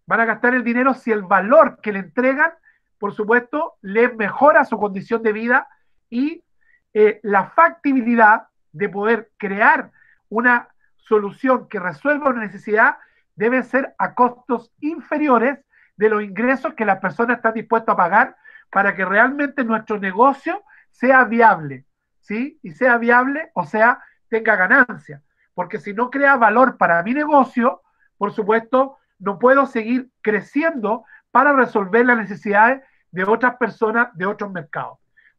si el valor que le entregan, por supuesto, les mejora su condición de vida y la factibilidad de poder crear una solución que resuelva una necesidad debe ser a costos inferiores de los ingresos que las personas están dispuestas a pagar para que realmente nuestro negocio sea viable, ¿sí? Y sea viable, o sea, tenga ganancia. Porque si no crea valor para mi negocio, por supuesto, no puedo seguir creciendo para resolver las necesidades de otras personas, de otros mercados.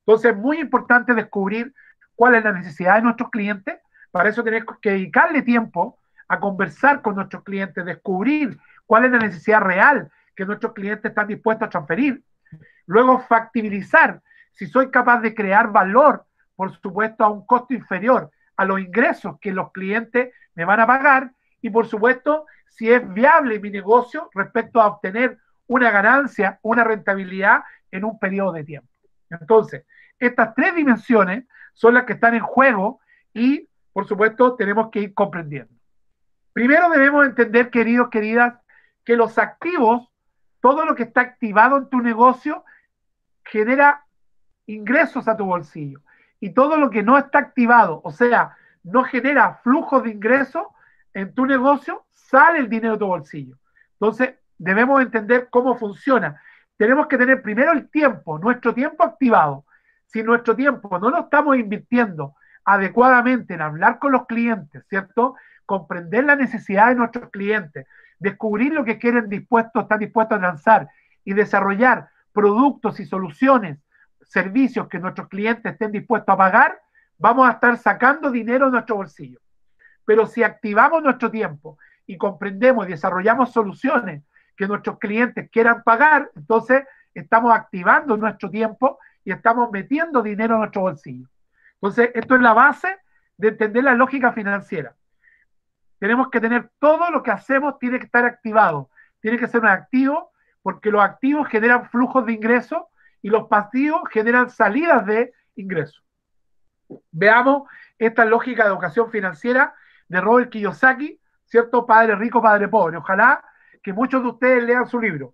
Entonces es muy importante descubrir cuál es la necesidad de nuestros clientes. Para eso tenemos que dedicarle tiempo a conversar con nuestros clientes, descubrir cuál es la necesidad real que nuestros clientes están dispuestos a transferir. Luego factibilizar si soy capaz de crear valor, por supuesto, a un costo inferior a los ingresos que los clientes me van a pagar, y por supuesto, si es viable mi negocio respecto a obtener una ganancia, una rentabilidad en un periodo de tiempo. Entonces, estas tres dimensiones son las que están en juego y, por supuesto, tenemos que ir comprendiendo. Primero debemos entender, queridos, queridas, que los activos, todo lo que está activado en tu negocio, genera ingresos a tu bolsillo. Y todo lo que no está activado, o sea, no genera flujos de ingresos en tu negocio, sale el dinero de tu bolsillo. Entonces, debemos entender cómo funciona. Tenemos que tener primero el tiempo, nuestro tiempo activado. Si nuestro tiempo no lo estamos invirtiendo adecuadamente en hablar con los clientes, ¿cierto? Comprender la necesidad de nuestros clientes, descubrir lo que quieren están dispuestos a lanzar y desarrollar productos y soluciones, servicios que nuestros clientes estén dispuestos a pagar, vamos a estar sacando dinero de nuestro bolsillo. Pero si activamos nuestro tiempo y comprendemos y desarrollamos soluciones que nuestros clientes quieran pagar, entonces estamos activando nuestro tiempo y estamos metiendo dinero en nuestro bolsillo. Entonces, esto es la base de entender la lógica financiera. Tenemos que tener todo lo que hacemos, tiene que estar activado, tiene que ser un activo, porque los activos generan flujos de ingresos y los pasivos generan salidas de ingresos. Veamos esta lógica de educación financiera de Robert Kiyosaki, ¿cierto? Padre rico, padre pobre. Ojalá que muchos de ustedes lean su libro.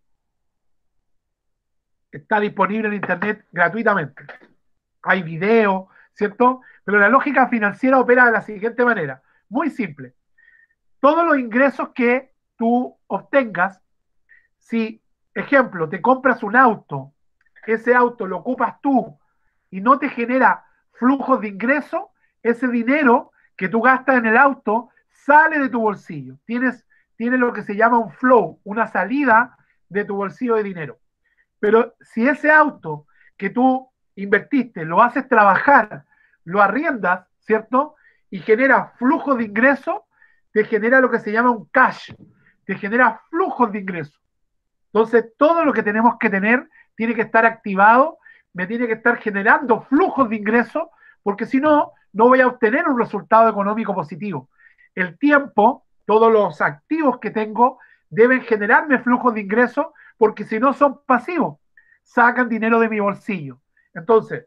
Está disponible en internet gratuitamente. Hay videos, ¿cierto? Pero la lógica financiera opera de la siguiente manera, muy simple. Todos los ingresos que tú obtengas, si, ejemplo, te compras un auto, ese auto lo ocupas tú y no te genera flujos de ingreso, ese dinero que tú gastas en el auto sale de tu bolsillo. Tienes lo que se llama un flow, una salida de tu bolsillo de dinero. Pero si ese auto que tú invertiste lo haces trabajar, lo arriendas, ¿cierto? Y genera flujos de ingreso, te genera lo que se llama un cash, te genera flujos de ingreso. Entonces, todo lo que tenemos que tener tiene que estar activado, me tiene que estar generando flujos de ingreso, porque si no, no voy a obtener un resultado económico positivo. El tiempo, todos los activos que tengo deben generarme flujos de ingreso, porque si no son pasivos, sacan dinero de mi bolsillo. Entonces,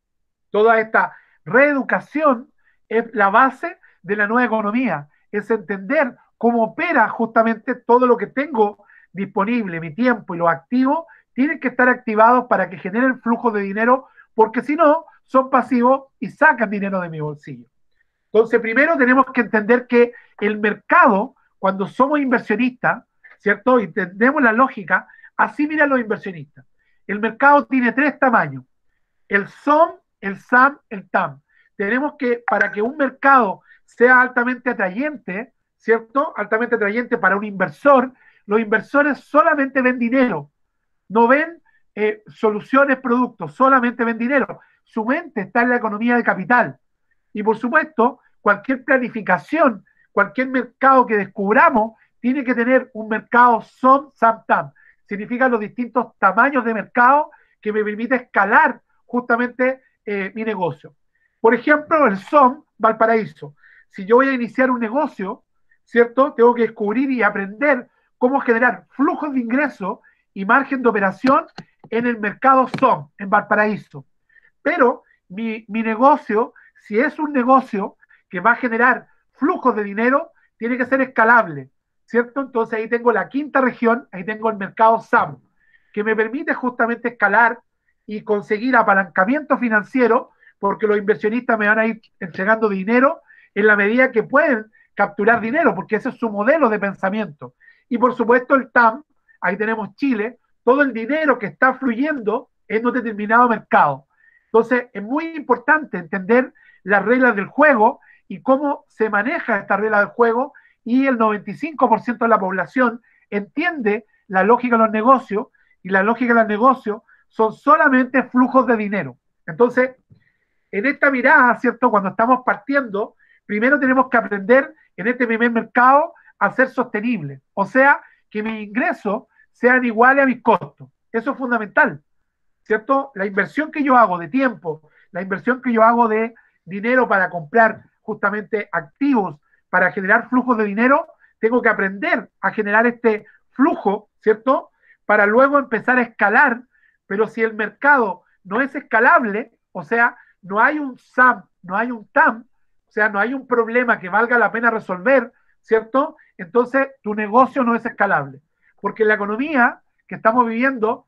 toda esta reeducación es la base de la nueva economía, es entender cómo opera justamente todo lo que tengo disponible, mi tiempo y los activos tienen que estar activados para que generen flujos de dinero, porque si no, son pasivos y sacan dinero de mi bolsillo. Entonces, primero tenemos que entender que el mercado, cuando somos inversionistas, ¿cierto? Y entendemos la lógica, así miran los inversionistas. El mercado tiene tres tamaños: el SOM, el SAM, el TAM. Tenemos que, para que un mercado sea altamente atrayente, ¿cierto? Altamente atrayente para un inversor, los inversores solamente ven dinero, no ven soluciones, productos, solamente ven dinero. Su mente está en la economía de capital. Y por supuesto, cualquier planificación, cualquier mercado que descubramos, tiene que tener un mercado SOM, SAM, TAM. Significa los distintos tamaños de mercado que me permite escalar justamente mi negocio. Por ejemplo, el SOM Valparaíso. Si yo voy a iniciar un negocio, ¿cierto? Tengo que descubrir y aprender cómo generar flujos de ingreso y margen de operación en el mercado SOM, en Valparaíso. Pero mi negocio, si es un negocio que va a generar flujos de dinero, tiene que ser escalable, ¿cierto? Entonces ahí tengo la quinta región, ahí tengo el mercado SAM, que me permite justamente escalar y conseguir apalancamiento financiero, porque los inversionistas me van a ir entregando dinero en la medida que pueden capturar dinero, porque ese es su modelo de pensamiento. Y por supuesto el TAM, ahí tenemos Chile, todo el dinero que está fluyendo en un determinado mercado. Entonces es muy importante entender las reglas del juego y cómo se maneja esta regla del juego, y el 95% de la población entiende la lógica de los negocios, y la lógica de los negocios son solamente flujos de dinero. Entonces, en esta mirada, ¿cierto? Cuando estamos partiendo, primero tenemos que aprender en este primer mercado a ser sostenible. O sea, que mis ingresos sean iguales a mis costos. Eso es fundamental, ¿cierto? La inversión que yo hago de tiempo, la inversión que yo hago de dinero para comprar justamente activos, para generar flujos de dinero, tengo que aprender a generar este flujo, ¿cierto? Para luego empezar a escalar, pero si el mercado no es escalable, o sea, no hay un SAM, no hay un TAM, o sea, no hay un problema que valga la pena resolver, ¿cierto? Entonces tu negocio no es escalable. Porque la economía que estamos viviendo,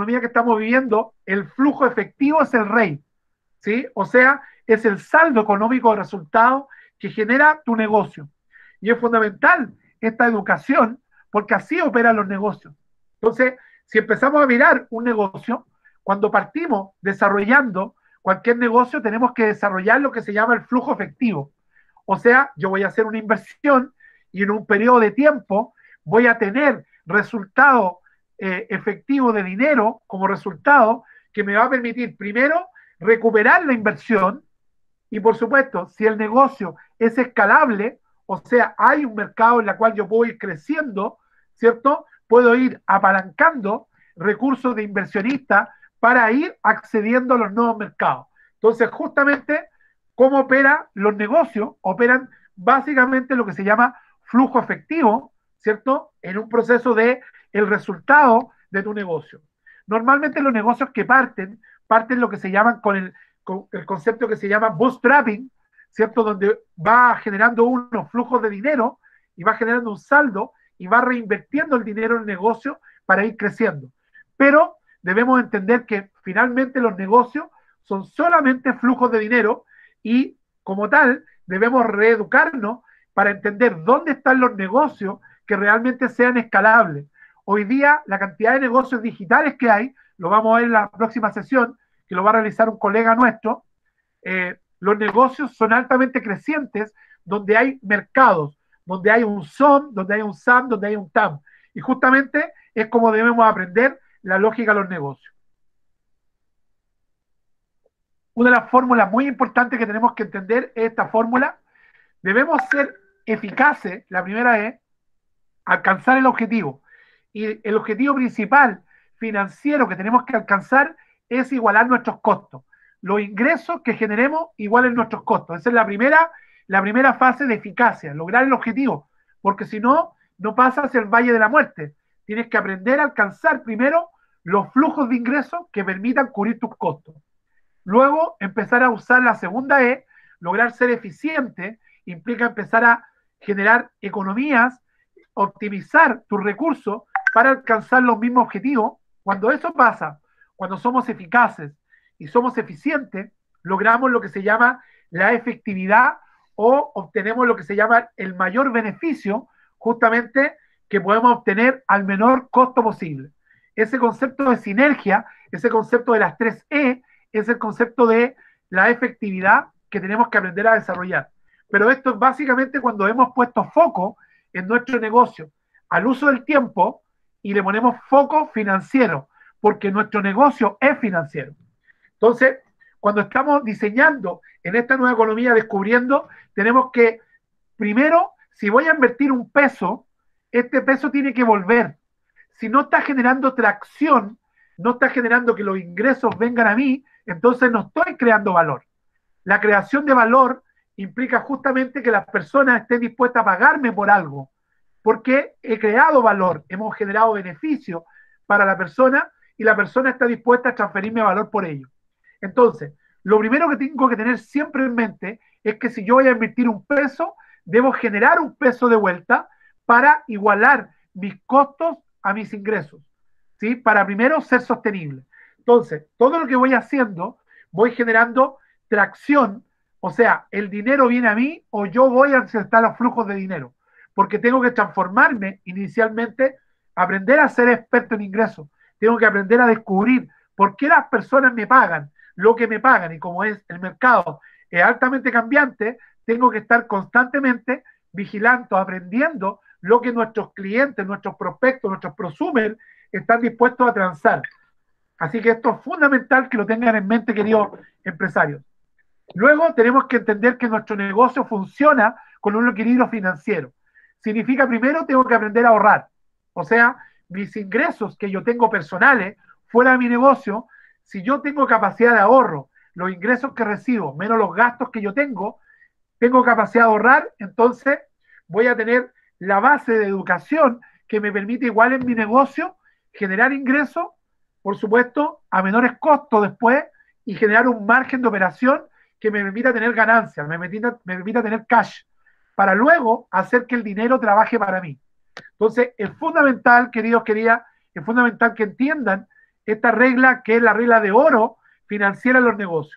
el flujo efectivo es el rey, ¿sí? O sea, es el saldo económico de resultados que genera tu negocio. Y es fundamental esta educación porque así operan los negocios. Entonces, si empezamos a mirar un negocio, cuando partimos desarrollando cualquier negocio, tenemos que desarrollar lo que se llama el flujo efectivo. O sea, yo voy a hacer una inversión y en un periodo de tiempo voy a tener resultado efectivo de dinero como resultado que me va a permitir primero recuperar la inversión y por supuesto, si el negocio es escalable, o sea, hay un mercado en el cual yo puedo ir creciendo, ¿cierto? Puedo ir apalancando recursos de inversionistas para ir accediendo a los nuevos mercados. Entonces, justamente, ¿cómo operan los negocios? Operan básicamente lo que se llama flujo efectivo, ¿cierto? En un proceso de el resultado de tu negocio. Normalmente los negocios que parten lo que se llaman con el concepto que se llama bootstrapping, ¿cierto? Donde va generando unos flujos de dinero y va generando un saldo y va reinvirtiendo el dinero en el negocio para ir creciendo. Pero debemos entender que finalmente los negocios son solamente flujos de dinero y como tal debemos reeducarnos para entender dónde están los negocios que realmente sean escalables. Hoy día la cantidad de negocios digitales que hay, lo vamos a ver en la próxima sesión, que lo va a realizar un colega nuestro, los negocios son altamente crecientes donde hay mercados, donde hay un SOM, donde hay un SAM, donde hay un TAM. Y justamente es como debemos aprender la lógica de los negocios. Una de las fórmulas muy importantes que tenemos que entender es esta fórmula. Debemos ser eficaces, la primera es alcanzar el objetivo. Y el objetivo principal financiero que tenemos que alcanzar es igualar nuestros costos. Los ingresos que generemos igualen nuestros costos. Esa es la primera fase de eficacia, lograr el objetivo. Porque si no, no pasas el valle de la muerte. Tienes que aprender a alcanzar primero los flujos de ingresos que permitan cubrir tus costos. Luego, empezar a usar la segunda E, lograr ser eficiente, implica empezar a generar economías, optimizar tus recursos para alcanzar los mismos objetivos. Cuando eso pasa, cuando somos eficaces y somos eficientes, logramos lo que se llama la efectividad o obtenemos lo que se llama el mayor beneficio, justamente que podemos obtener al menor costo posible. Ese concepto de sinergia, ese concepto de las 3E, es el concepto de la efectividad que tenemos que aprender a desarrollar. Pero esto es básicamente cuando hemos puesto foco en nuestro negocio al uso del tiempo y le ponemos foco financiero, porque nuestro negocio es financiero. Entonces, cuando estamos diseñando en esta nueva economía, descubriendo, tenemos que, primero, si voy a invertir un peso, este peso tiene que volver. Si no está generando tracción, no está generando que los ingresos vengan a mí, entonces no estoy creando valor. La creación de valor implica justamente que las personas estén dispuestas a pagarme por algo, porque he creado valor, hemos generado beneficio para la persona y la persona está dispuesta a transferirme valor por ello. Entonces, lo primero que tengo que tener siempre en mente es que si yo voy a invertir un peso, debo generar un peso de vuelta para igualar mis costos a mis ingresos, ¿sí? Para primero ser sostenible. Entonces, todo lo que voy haciendo, voy generando tracción, o sea, el dinero viene a mí o yo voy a insertar los flujos de dinero, porque tengo que transformarme inicialmente, aprender a ser experto en ingresos, tengo que aprender a descubrir por qué las personas me pagan lo que me pagan y como es el mercado es altamente cambiante, tengo que estar constantemente vigilando, aprendiendo lo que nuestros clientes, nuestros prospectos, nuestros prosumers están dispuestos a transar. Así que esto es fundamental que lo tengan en mente, queridos empresarios. Luego tenemos que entender que nuestro negocio funciona con un equilibrio financiero. Significa, primero, tengo que aprender a ahorrar. O sea, mis ingresos que yo tengo personales fuera de mi negocio, si yo tengo capacidad de ahorro, los ingresos que recibo menos los gastos que yo tengo capacidad de ahorrar, entonces voy a tener la base de educación que me permite igual en mi negocio generar ingresos, por supuesto, a menores costos después y generar un margen de operación que me permita tener ganancias, me permita tener cash, para luego hacer que el dinero trabaje para mí. Entonces, es fundamental, queridos, queridas, es fundamental que entiendan esta regla que es la regla de oro financiera en los negocios.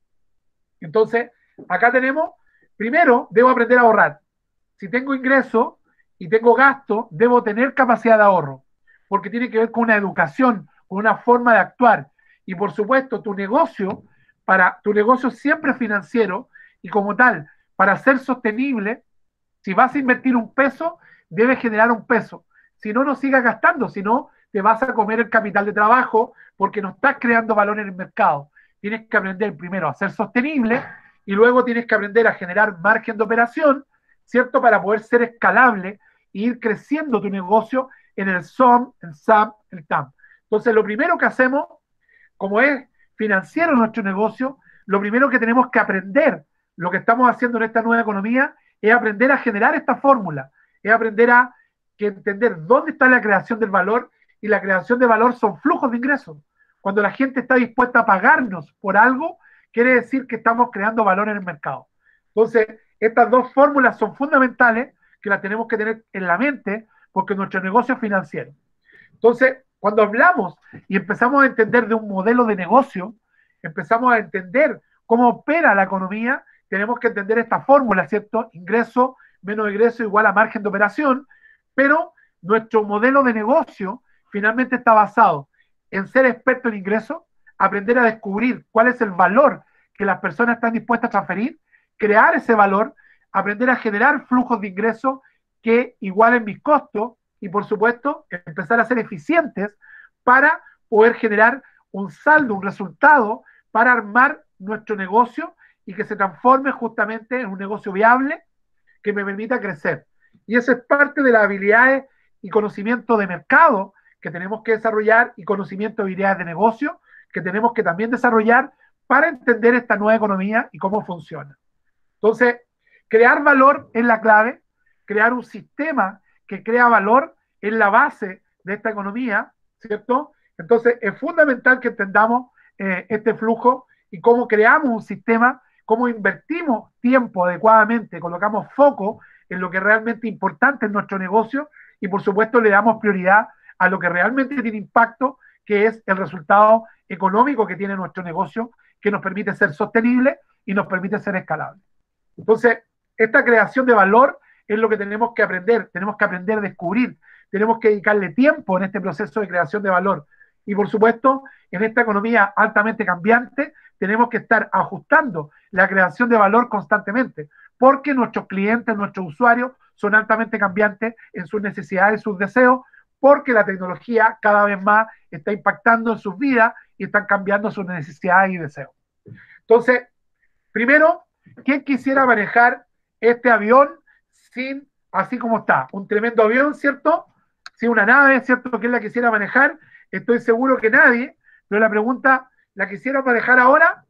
Entonces, acá tenemos, primero, debo aprender a ahorrar. Si tengo ingreso y tengo gasto, debo tener capacidad de ahorro, porque tiene que ver con una educación, con una forma de actuar. Y por supuesto, tu negocio siempre es financiero y como tal, para ser sostenible, si vas a invertir un peso, debes generar un peso. Si no, no sigas gastando, si no, te vas a comer el capital de trabajo porque no estás creando valor en el mercado. Tienes que aprender primero a ser sostenible y luego tienes que aprender a generar margen de operación, ¿cierto? Para poder ser escalable e ir creciendo tu negocio en el SOM, el SAM, el TAM. Entonces, lo primero que hacemos, como es financiero nuestro negocio, lo primero que tenemos que aprender, lo que estamos haciendo en esta nueva economía, es aprender a generar esta fórmula, es aprender a entender dónde está la creación del valor, y la creación de valor son flujos de ingresos. Cuando la gente está dispuesta a pagarnos por algo, quiere decir que estamos creando valor en el mercado. Entonces, estas dos fórmulas son fundamentales, que las tenemos que tener en la mente, porque nuestro negocio es financiero. Entonces, cuando hablamos y empezamos a entender de un modelo de negocio, empezamos a entender cómo opera la economía, tenemos que entender esta fórmula, ¿cierto? Ingreso menos egreso igual a margen de operación, pero nuestro modelo de negocio finalmente está basado en ser experto en ingreso, aprender a descubrir cuál es el valor que las personas están dispuestas a transferir, crear ese valor, aprender a generar flujos de ingresos que igualen mis costos y, por supuesto, empezar a ser eficientes para poder generar un saldo, un resultado para armar nuestro negocio y que se transforme justamente en un negocio viable que me permita crecer. Y eso es parte de las habilidades y conocimiento de mercado que tenemos que desarrollar y conocimiento de habilidades de negocio que tenemos que también desarrollar para entender esta nueva economía y cómo funciona. Entonces, crear valor es la clave, crear un sistema que crea valor es la base de esta economía, ¿cierto? Entonces, es fundamental que entendamos este flujo y cómo creamos un sistema, cómo invertimos tiempo adecuadamente, colocamos foco en lo que es realmente importante en nuestro negocio y, por supuesto, le damos prioridad a lo que realmente tiene impacto, que es el resultado económico que tiene nuestro negocio, que nos permite ser sostenible y nos permite ser escalable. Entonces, esta creación de valor es lo que tenemos que aprender a descubrir, tenemos que dedicarle tiempo en este proceso de creación de valor. Y por supuesto, en esta economía altamente cambiante, tenemos que estar ajustando la creación de valor constantemente, porque nuestros clientes, nuestros usuarios, son altamente cambiantes en sus necesidades, sus deseos, porque la tecnología cada vez más está impactando en sus vidas y están cambiando sus necesidades y deseos. Entonces, primero, ¿quién quisiera manejar este avión sin, así como está? Un tremendo avión, ¿cierto? Sin una nave, ¿cierto? ¿Quién la quisiera manejar? Estoy seguro que nadie, pero la pregunta, ¿la quisiera manejar ahora?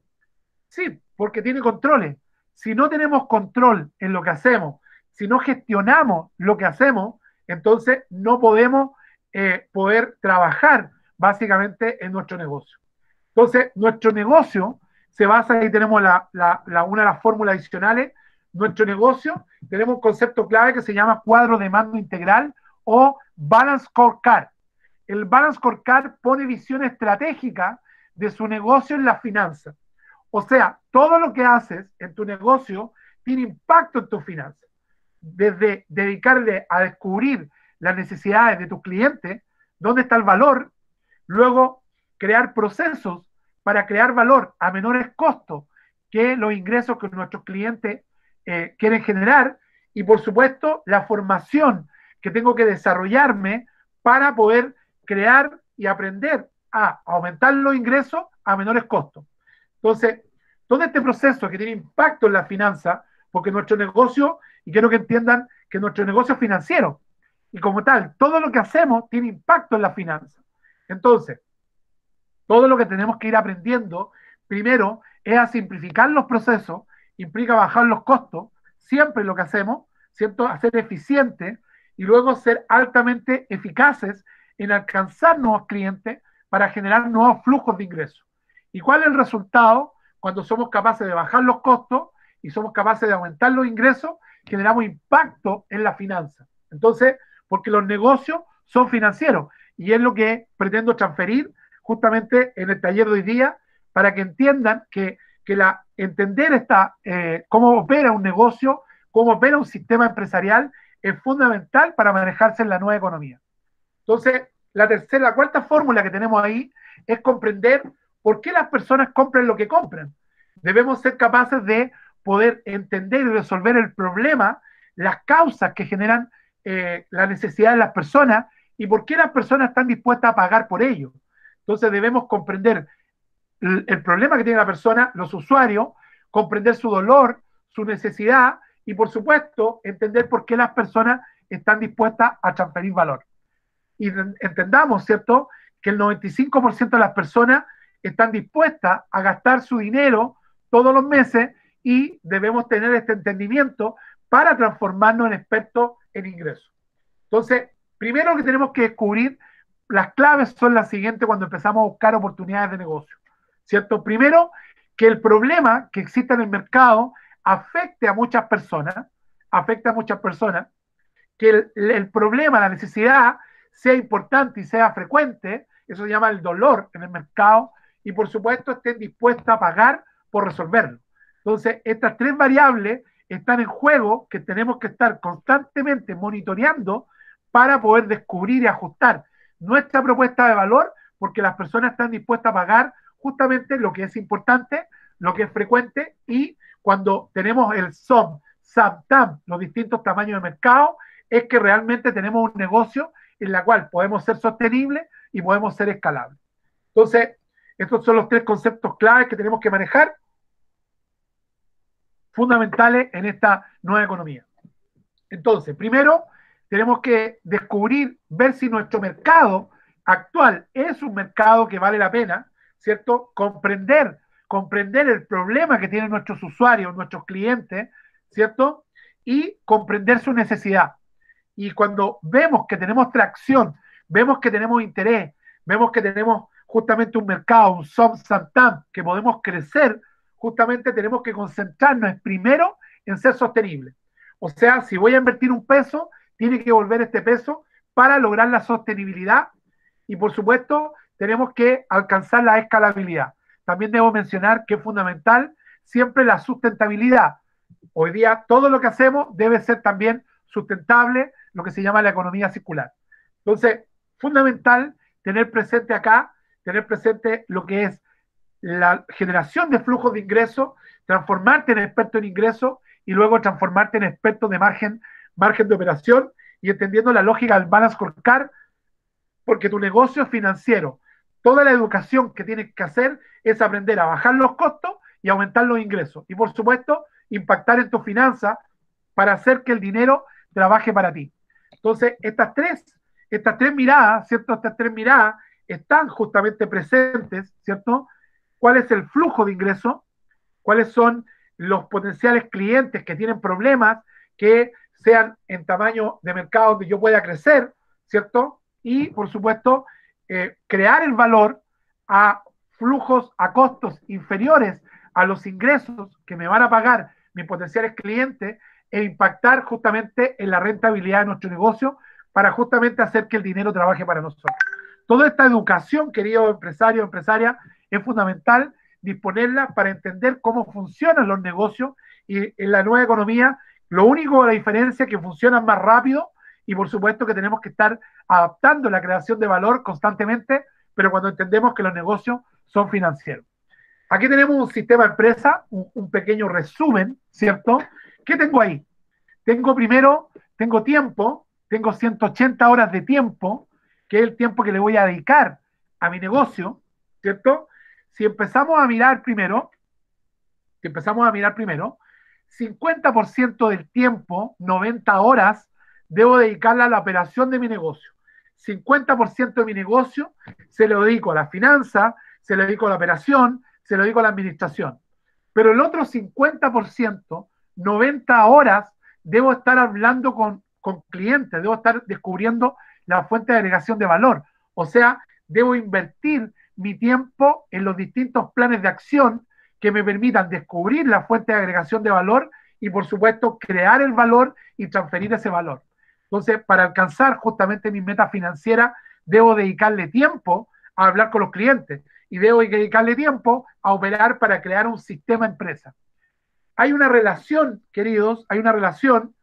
Sí, porque tiene controles. Si no tenemos control en lo que hacemos, si no gestionamos lo que hacemos, entonces no podemos poder trabajar básicamente en nuestro negocio. Entonces, nuestro negocio se basa, y tenemos una de las fórmulas adicionales, nuestro negocio, tenemos un concepto clave que se llama cuadro de mando integral o Balance Scorecard. El Balance Scorecard pone visión estratégica de su negocio en las finanzas. O sea, todo lo que haces en tu negocio tiene impacto en tus finanzas. Desde dedicarle a descubrir las necesidades de tus clientes, dónde está el valor, luego crear procesos para crear valor a menores costos que los ingresos que nuestros clientes quieren generar, y por supuesto la formación que tengo que desarrollarme para poder crear y aprender a aumentar los ingresos a menores costos. Entonces, todo este proceso que tiene impacto en la finanza, porque nuestro negocio, y quiero que entiendan que nuestro negocio es financiero, y como tal, todo lo que hacemos tiene impacto en la finanza. Entonces, todo lo que tenemos que ir aprendiendo, primero, es a simplificar los procesos, implica bajar los costos, siempre lo que hacemos, ¿cierto? A ser eficientes y luego ser altamente eficaces en alcanzar nuevos clientes para generar nuevos flujos de ingresos. ¿Y cuál es el resultado? Cuando somos capaces de bajar los costos y somos capaces de aumentar los ingresos, generamos impacto en la finanza. Entonces, porque los negocios son financieros y es lo que pretendo transferir justamente en el taller de hoy día para que entiendan que entender cómo opera un negocio, cómo opera un sistema empresarial es fundamental para manejarse en la nueva economía. Entonces, la cuarta fórmula que tenemos ahí es comprender por qué las personas compran lo que compran. Debemos ser capaces de poder entender y resolver el problema, las causas que generan la necesidad de las personas y por qué las personas están dispuestas a pagar por ello. Entonces debemos comprender el problema que tiene la persona, los usuarios, comprender su dolor, su necesidad y por supuesto entender por qué las personas están dispuestas a transferir valor. Y entendamos, ¿cierto?, que el 95% de las personas están dispuestas a gastar su dinero todos los meses y debemos tener este entendimiento para transformarnos en expertos en ingresos. Entonces, primero que tenemos que descubrir, las claves son las siguientes cuando empezamos a buscar oportunidades de negocio, ¿cierto? Primero, que el problema que existe en el mercado afecte a muchas personas, que el problema, la necesidad sea importante y sea frecuente, eso se llama el dolor en el mercado, y por supuesto estén dispuestos a pagar por resolverlo. Entonces, estas tres variables están en juego que tenemos que estar constantemente monitoreando para poder descubrir y ajustar nuestra propuesta de valor, porque las personas están dispuestas a pagar justamente lo que es importante, lo que es frecuente, y cuando tenemos el SOM, SAM, TAM, los distintos tamaños de mercado, es que realmente tenemos un negocio en la cual podemos ser sostenibles y podemos ser escalables. Entonces, estos son los tres conceptos claves que tenemos que manejar, fundamentales en esta nueva economía. Entonces, primero, tenemos que descubrir, ver si nuestro mercado actual es un mercado que vale la pena, ¿cierto? Comprender el problema que tienen nuestros usuarios, nuestros clientes, ¿cierto? Y comprender su necesidad. Y cuando vemos que tenemos tracción, vemos que tenemos interés, vemos que tenemos justamente un mercado, un SOM-SAM-TAM, que podemos crecer, justamente tenemos que concentrarnos primero en ser sostenibles. O sea, si voy a invertir un peso, tiene que volver este peso para lograr la sostenibilidad y por supuesto tenemos que alcanzar la escalabilidad. También debo mencionar que es fundamental siempre la sustentabilidad. Hoy día todo lo que hacemos debe ser también sustentable, lo que se llama la economía circular. Entonces, fundamental tener presente acá, tener presente lo que es la generación de flujos de ingresos, transformarte en experto en ingresos y luego transformarte en experto de margen de operación y entendiendo la lógica del balance scorecard, porque tu negocio es financiero. Toda la educación que tienes que hacer es aprender a bajar los costos y aumentar los ingresos. Y por supuesto, impactar en tus finanzas para hacer que el dinero trabaje para ti. Entonces, estas tres miradas, ¿cierto? Estas tres miradas están justamente presentes, ¿cierto? ¿Cuál es el flujo de ingresos? ¿Cuáles son los potenciales clientes que tienen problemas que sean en tamaño de mercado donde yo pueda crecer, ¿cierto? Y, por supuesto, crear el valor a flujos, a costos inferiores a los ingresos que me van a pagar mis potenciales clientes e impactar justamente en la rentabilidad de nuestro negocio para justamente hacer que el dinero trabaje para nosotros. Toda esta educación, querido empresario, empresaria, es fundamental disponerla para entender cómo funcionan los negocios y en la nueva economía, lo único, la diferencia es que funcionan más rápido y por supuesto que tenemos que estar adaptando la creación de valor constantemente, pero cuando entendemos que los negocios son financieros. Aquí tenemos un sistema empresa, un pequeño resumen, ¿cierto? ¿Qué tengo ahí? Tengo tiempo, tengo 180 horas de tiempo, que es el tiempo que le voy a dedicar a mi negocio, ¿cierto? Si empezamos a mirar primero, si empezamos a mirar primero, 50% del tiempo, 90 horas, debo dedicarla a la operación de mi negocio. 50% de mi negocio se lo dedico a la finanza, se lo dedico a la operación, se lo dedico a la administración. Pero el otro 50%, 90 horas, debo estar hablando con clientes, debo estar descubriendo la fuente de agregación de valor. O sea, debo invertir mi tiempo en los distintos planes de acción que me permitan descubrir la fuente de agregación de valor y, por supuesto, crear el valor y transferir ese valor. Entonces, para alcanzar justamente mi meta financiera, debo dedicarle tiempo a hablar con los clientes y debo dedicarle tiempo a operar para crear un sistema empresa. Hay una relación, queridos, hay una relación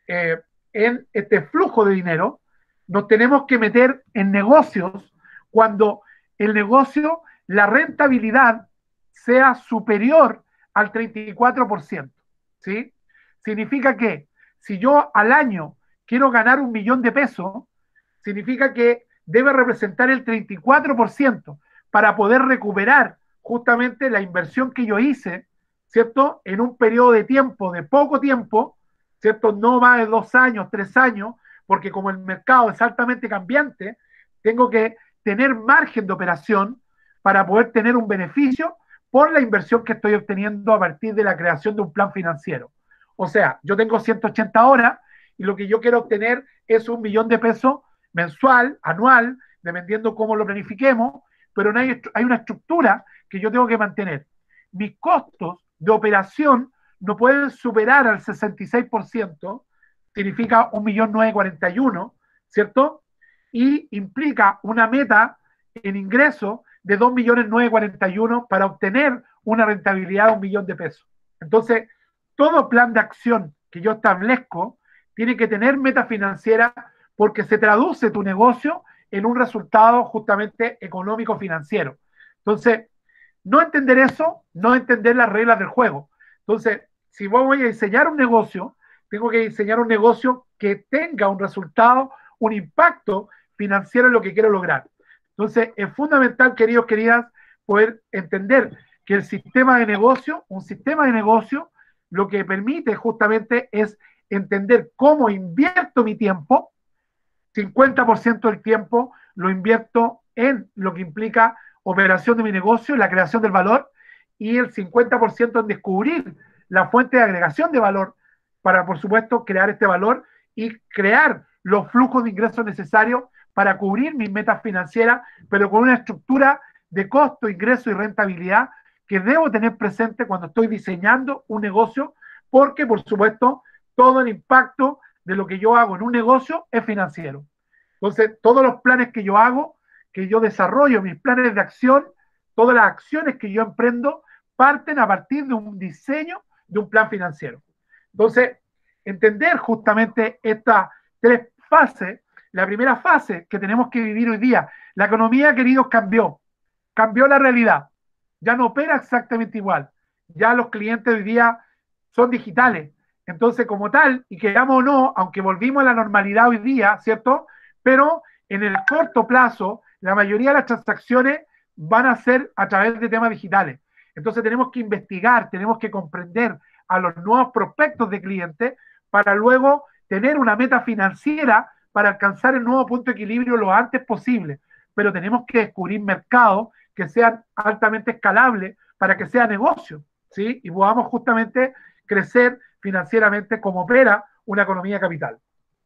en este flujo de dinero. Nos tenemos que meter en negocios cuando el negocio, la rentabilidad sea superior al 34%, ¿sí? Significa que si yo al año quiero ganar 1.000.000 de pesos, significa que debe representar el 34% para poder recuperar justamente la inversión que yo hice, ¿cierto? En un periodo de tiempo, de poco tiempo, ¿cierto? No más de 2 años, 3 años, porque como el mercado es altamente cambiante, tengo que tener margen de operación para poder tener un beneficio por la inversión que estoy obteniendo a partir de la creación de un plan financiero. O sea, yo tengo 180 horas y lo que yo quiero obtener es 1.000.000 de pesos mensual, anual, dependiendo cómo lo planifiquemos, pero no hay una estructura que yo tengo que mantener. Mis costos de operación no pueden superar al 66%, significa 1.941.000, ¿cierto? Y implica una meta en ingreso de 2.941.000 para obtener una rentabilidad de 1.000.000 de pesos. Entonces, todo plan de acción que yo establezco tiene que tener meta financiera porque se traduce tu negocio en un resultado justamente económico financiero. Entonces, no entender eso, no entender las reglas del juego. Entonces, si voy a diseñar un negocio, tengo que diseñar un negocio que tenga un resultado, un impacto financiero en lo que quiero lograr. Entonces, es fundamental, queridos, queridas, poder entender que el sistema de negocio, un sistema de negocio, lo que permite justamente es entender cómo invierto mi tiempo. 50% del tiempo lo invierto en lo que implica operación de mi negocio, la creación del valor, y el 50% en descubrir la fuente de agregación de valor para, por supuesto, crear este valor y crear los flujos de ingresos necesarios para cubrir mis metas financieras, pero con una estructura de costo, ingreso y rentabilidad que debo tener presente cuando estoy diseñando un negocio, porque, por supuesto, todo el impacto de lo que yo hago en un negocio es financiero. Entonces, todos los planes que yo hago, que yo desarrollo, mis planes de acción, todas las acciones que yo emprendo, parten a partir de un diseño de un plan financiero. Entonces, entender justamente estas 3 fases. La primera fase que tenemos que vivir hoy día, la economía, queridos, cambió la realidad, ya no opera exactamente igual, ya los clientes hoy día son digitales, entonces como tal, y queramos o no, aunque volvimos a la normalidad hoy día, ¿cierto? Pero en el corto plazo, la mayoría de las transacciones van a ser a través de temas digitales. Entonces tenemos que investigar, tenemos que comprender a los nuevos prospectos de clientes para luego tener una meta financiera para alcanzar el nuevo punto de equilibrio lo antes posible. Pero tenemos que descubrir mercados que sean altamente escalables para que sea negocio, ¿sí? Y podamos justamente crecer financieramente como opera una economía capital.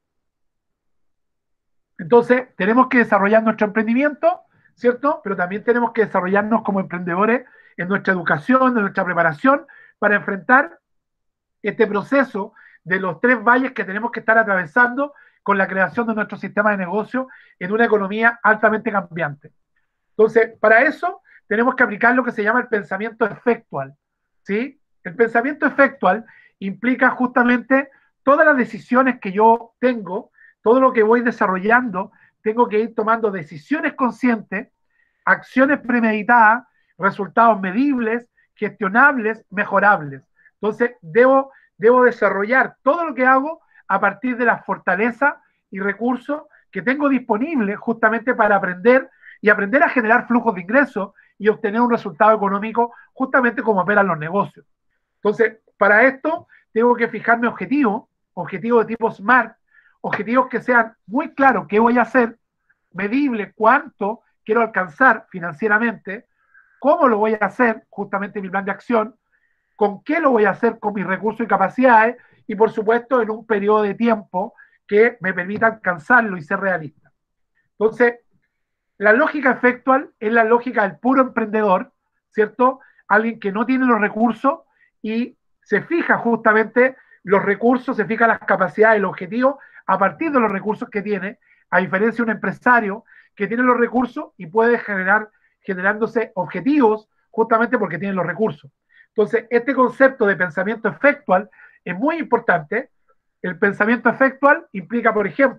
Entonces, tenemos que desarrollar nuestro emprendimiento, ¿cierto? Pero también tenemos que desarrollarnos como emprendedores en nuestra educación, en nuestra preparación, para enfrentar este proceso de los 3 valles que tenemos que estar atravesando con la creación de nuestro sistema de negocio en una economía altamente cambiante. Entonces, para eso tenemos que aplicar lo que se llama el pensamiento efectual, ¿sí? El pensamiento efectual implica justamente todas las decisiones que yo tengo, todo lo que voy desarrollando, tengo que ir tomando decisiones conscientes, acciones premeditadas, resultados medibles, gestionables, mejorables. Entonces, debo desarrollar todo lo que hago a partir de las fortalezas y recursos que tengo disponibles justamente para aprender y aprender a generar flujos de ingresos y obtener un resultado económico justamente como operan los negocios. Entonces, para esto tengo que fijarme objetivos de tipo SMART, objetivos que sean muy claros qué voy a hacer, medible cuánto quiero alcanzar financieramente, cómo lo voy a hacer, justamente mi plan de acción, con qué lo voy a hacer con mis recursos y capacidades, y por supuesto en un periodo de tiempo que me permita alcanzarlo y ser realista. Entonces, la lógica efectual es la lógica del puro emprendedor, ¿cierto? Alguien que no tiene los recursos y se fija justamente los recursos, se fija las capacidades, los objetivos a partir de los recursos que tiene, a diferencia de un empresario que tiene los recursos y puede generándose objetivos justamente porque tiene los recursos. Entonces, este concepto de pensamiento efectual es muy importante. El pensamiento efectual implica,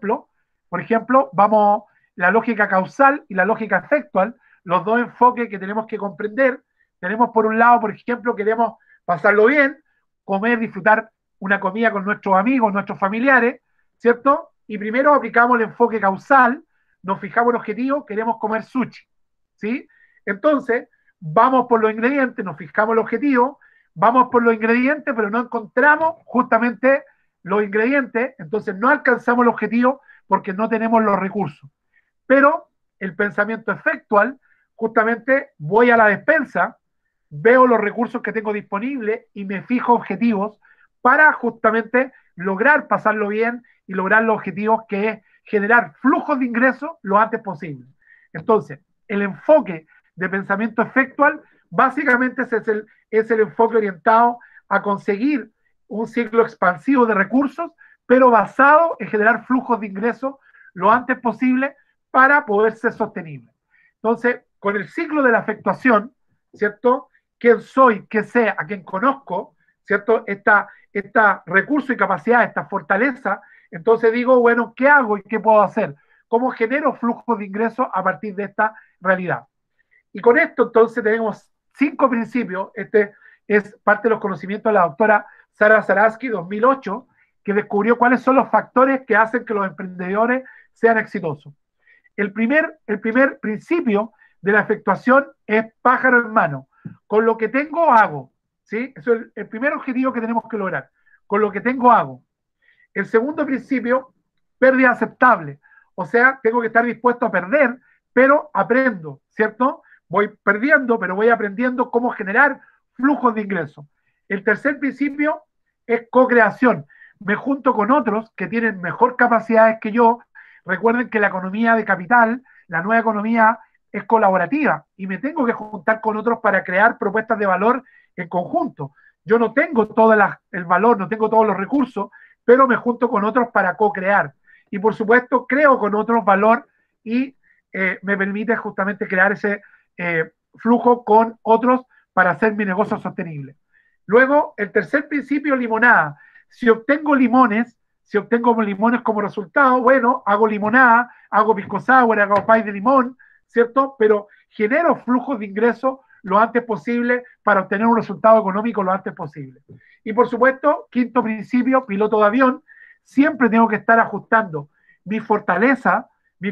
vamos, la lógica causal y la lógica efectual, los dos enfoques que tenemos que comprender. Tenemos por un lado, por ejemplo, queremos pasarlo bien, comer, disfrutar una comida con nuestros amigos, nuestros familiares, ¿cierto? Y primero aplicamos el enfoque causal, nos fijamos el objetivo, queremos comer sushi, ¿sí? Entonces, vamos por los ingredientes, nos fijamos el objetivo, vamos por los ingredientes, pero no encontramos justamente los ingredientes, entonces no alcanzamos el objetivo porque no tenemos los recursos. Pero el pensamiento efectual, justamente voy a la despensa, veo los recursos que tengo disponibles y me fijo objetivos para justamente lograr pasarlo bien y lograr los objetivos que es generar flujos de ingresos lo antes posible. Entonces, el enfoque de pensamiento efectual básicamente es el enfoque orientado a conseguir un ciclo expansivo de recursos, pero basado en generar flujos de ingresos lo antes posible para poder ser sostenible. Entonces, con el ciclo de la efectuación, ¿cierto? ¿Quién soy? ¿Qué sé? ¿A quién conozco? ¿Cierto? Esta recurso y capacidad, esta fortaleza, entonces digo, bueno, ¿qué hago y qué puedo hacer? ¿Cómo genero flujos de ingresos a partir de esta realidad? Y con esto entonces tenemos 5 principios. Este es parte de los conocimientos de la doctora Sara Zaraski, 2008, que descubrió cuáles son los factores que hacen que los emprendedores sean exitosos. El primer principio de la efectuación es pájaro en mano. Con lo que tengo, hago. ¿Sí? Eso es el primer objetivo que tenemos que lograr. Con lo que tengo, hago. El segundo principio, pérdida aceptable. O sea, tengo que estar dispuesto a perder, pero aprendo, ¿cierto? Voy perdiendo, pero voy aprendiendo cómo generar flujos de ingresos. El tercer principio es co-creación. Me junto con otros que tienen mejor capacidades que yo. Recuerden que la economía de capital, la nueva economía, es colaborativa y me tengo que juntar con otros para crear propuestas de valor en conjunto. Yo no tengo todo el valor, no tengo todos los recursos, pero me junto con otros para co-crear. Y por supuesto, creo con otros valor y me permite justamente crear ese flujo con otros para hacer mi negocio sostenible. Luego, el tercer principio, limonada. Si obtengo limones como resultado, bueno, hago limonada, hago pisco sour, hago pie de limón, ¿cierto? Pero genero flujos de ingresos lo antes posible para obtener un resultado económico lo antes posible. Y por supuesto, quinto principio, piloto de avión, siempre tengo que estar ajustando mi fortaleza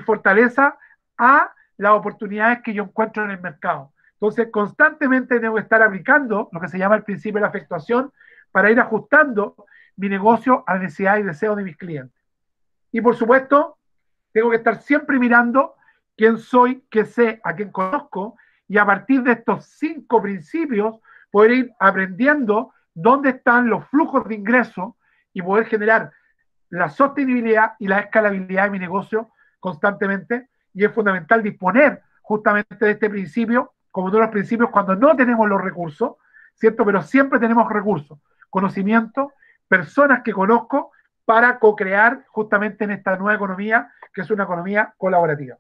a las oportunidades que yo encuentro en el mercado. Entonces, constantemente tengo que estar aplicando lo que se llama el principio de la efectuación para ir ajustando mi negocio a las necesidades y deseos de mis clientes. Y por supuesto, tengo que estar siempre mirando quién soy, qué sé, a quién conozco, y a partir de estos 5 principios poder ir aprendiendo dónde están los flujos de ingresos y poder generar la sostenibilidad y la escalabilidad de mi negocio constantemente. Y es fundamental disponer justamente de este principio, como todos los principios, cuando no tenemos los recursos, ¿cierto? Pero siempre tenemos recursos, conocimiento, personas que conozco para co-crear justamente en esta nueva economía, que es una economía colaborativa.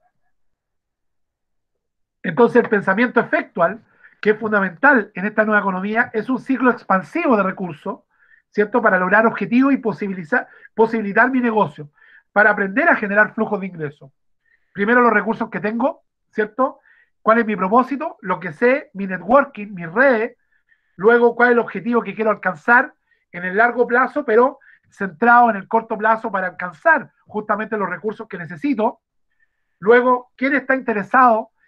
Entonces, el pensamiento efectual, que es fundamental en esta nueva economía, es un ciclo expansivo de recursos, ¿cierto? Para lograr objetivos y posibilitar mi negocio, para aprender a generar flujos de ingresos. Primero, los recursos que tengo, ¿cierto? ¿Cuál es mi propósito? Lo que sé, mi networking, mis redes. Luego, ¿cuál es el objetivo que quiero alcanzar en el largo plazo, pero centrado en el corto plazo para alcanzar justamente los recursos que necesito? Luego, ¿quién está interesado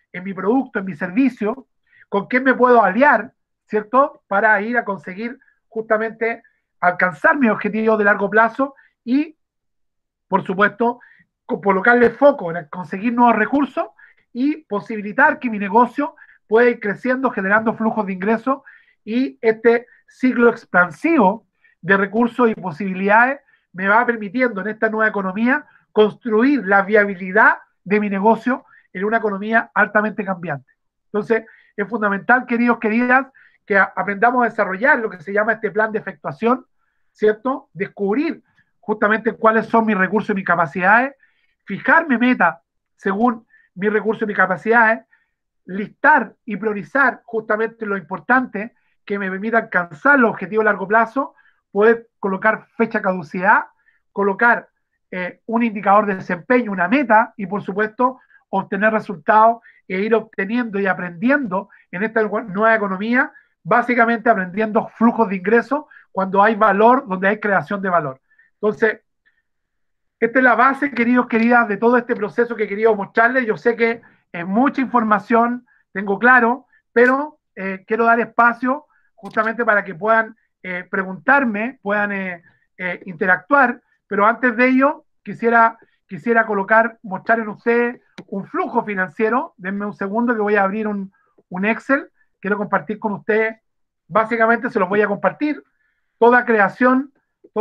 en mi producto, en mi servicio, con quién me puedo aliar, ¿cierto? Para ir a conseguir justamente alcanzar mis objetivos de largo plazo y, por supuesto, colocarle foco en conseguir nuevos recursos y posibilitar que mi negocio pueda ir creciendo, generando flujos de ingresos y este ciclo expansivo de recursos y posibilidades me va permitiendo en esta nueva economía construir la viabilidad de mi negocio en una economía altamente cambiante. Entonces, es fundamental, queridos, queridas, que aprendamos a desarrollar lo que se llama este plan de efectuación, ¿cierto? Descubrir justamente cuáles son mis recursos y mis capacidades, fijarme metas según mis recursos y mis capacidades, listar y priorizar justamente lo importante que me permita alcanzar los objetivos a largo plazo, poder colocar fecha caducidad, colocar un indicador de desempeño, una meta y por supuesto obtener resultados e ir obteniendo y aprendiendo en esta nueva economía, básicamente aprendiendo flujos de ingresos cuando hay valor, donde hay creación de valor. Entonces, esta es la base, queridos, queridas, de todo este proceso que he querido mostrarles. Yo sé que es mucha información, tengo claro, pero quiero dar espacio justamente para que puedan preguntarme, puedan interactuar, pero antes de ello quisiera mostrar en ustedes un flujo financiero. Denme un segundo que voy a abrir un Excel, quiero compartir con ustedes, básicamente se los voy a compartir, toda creación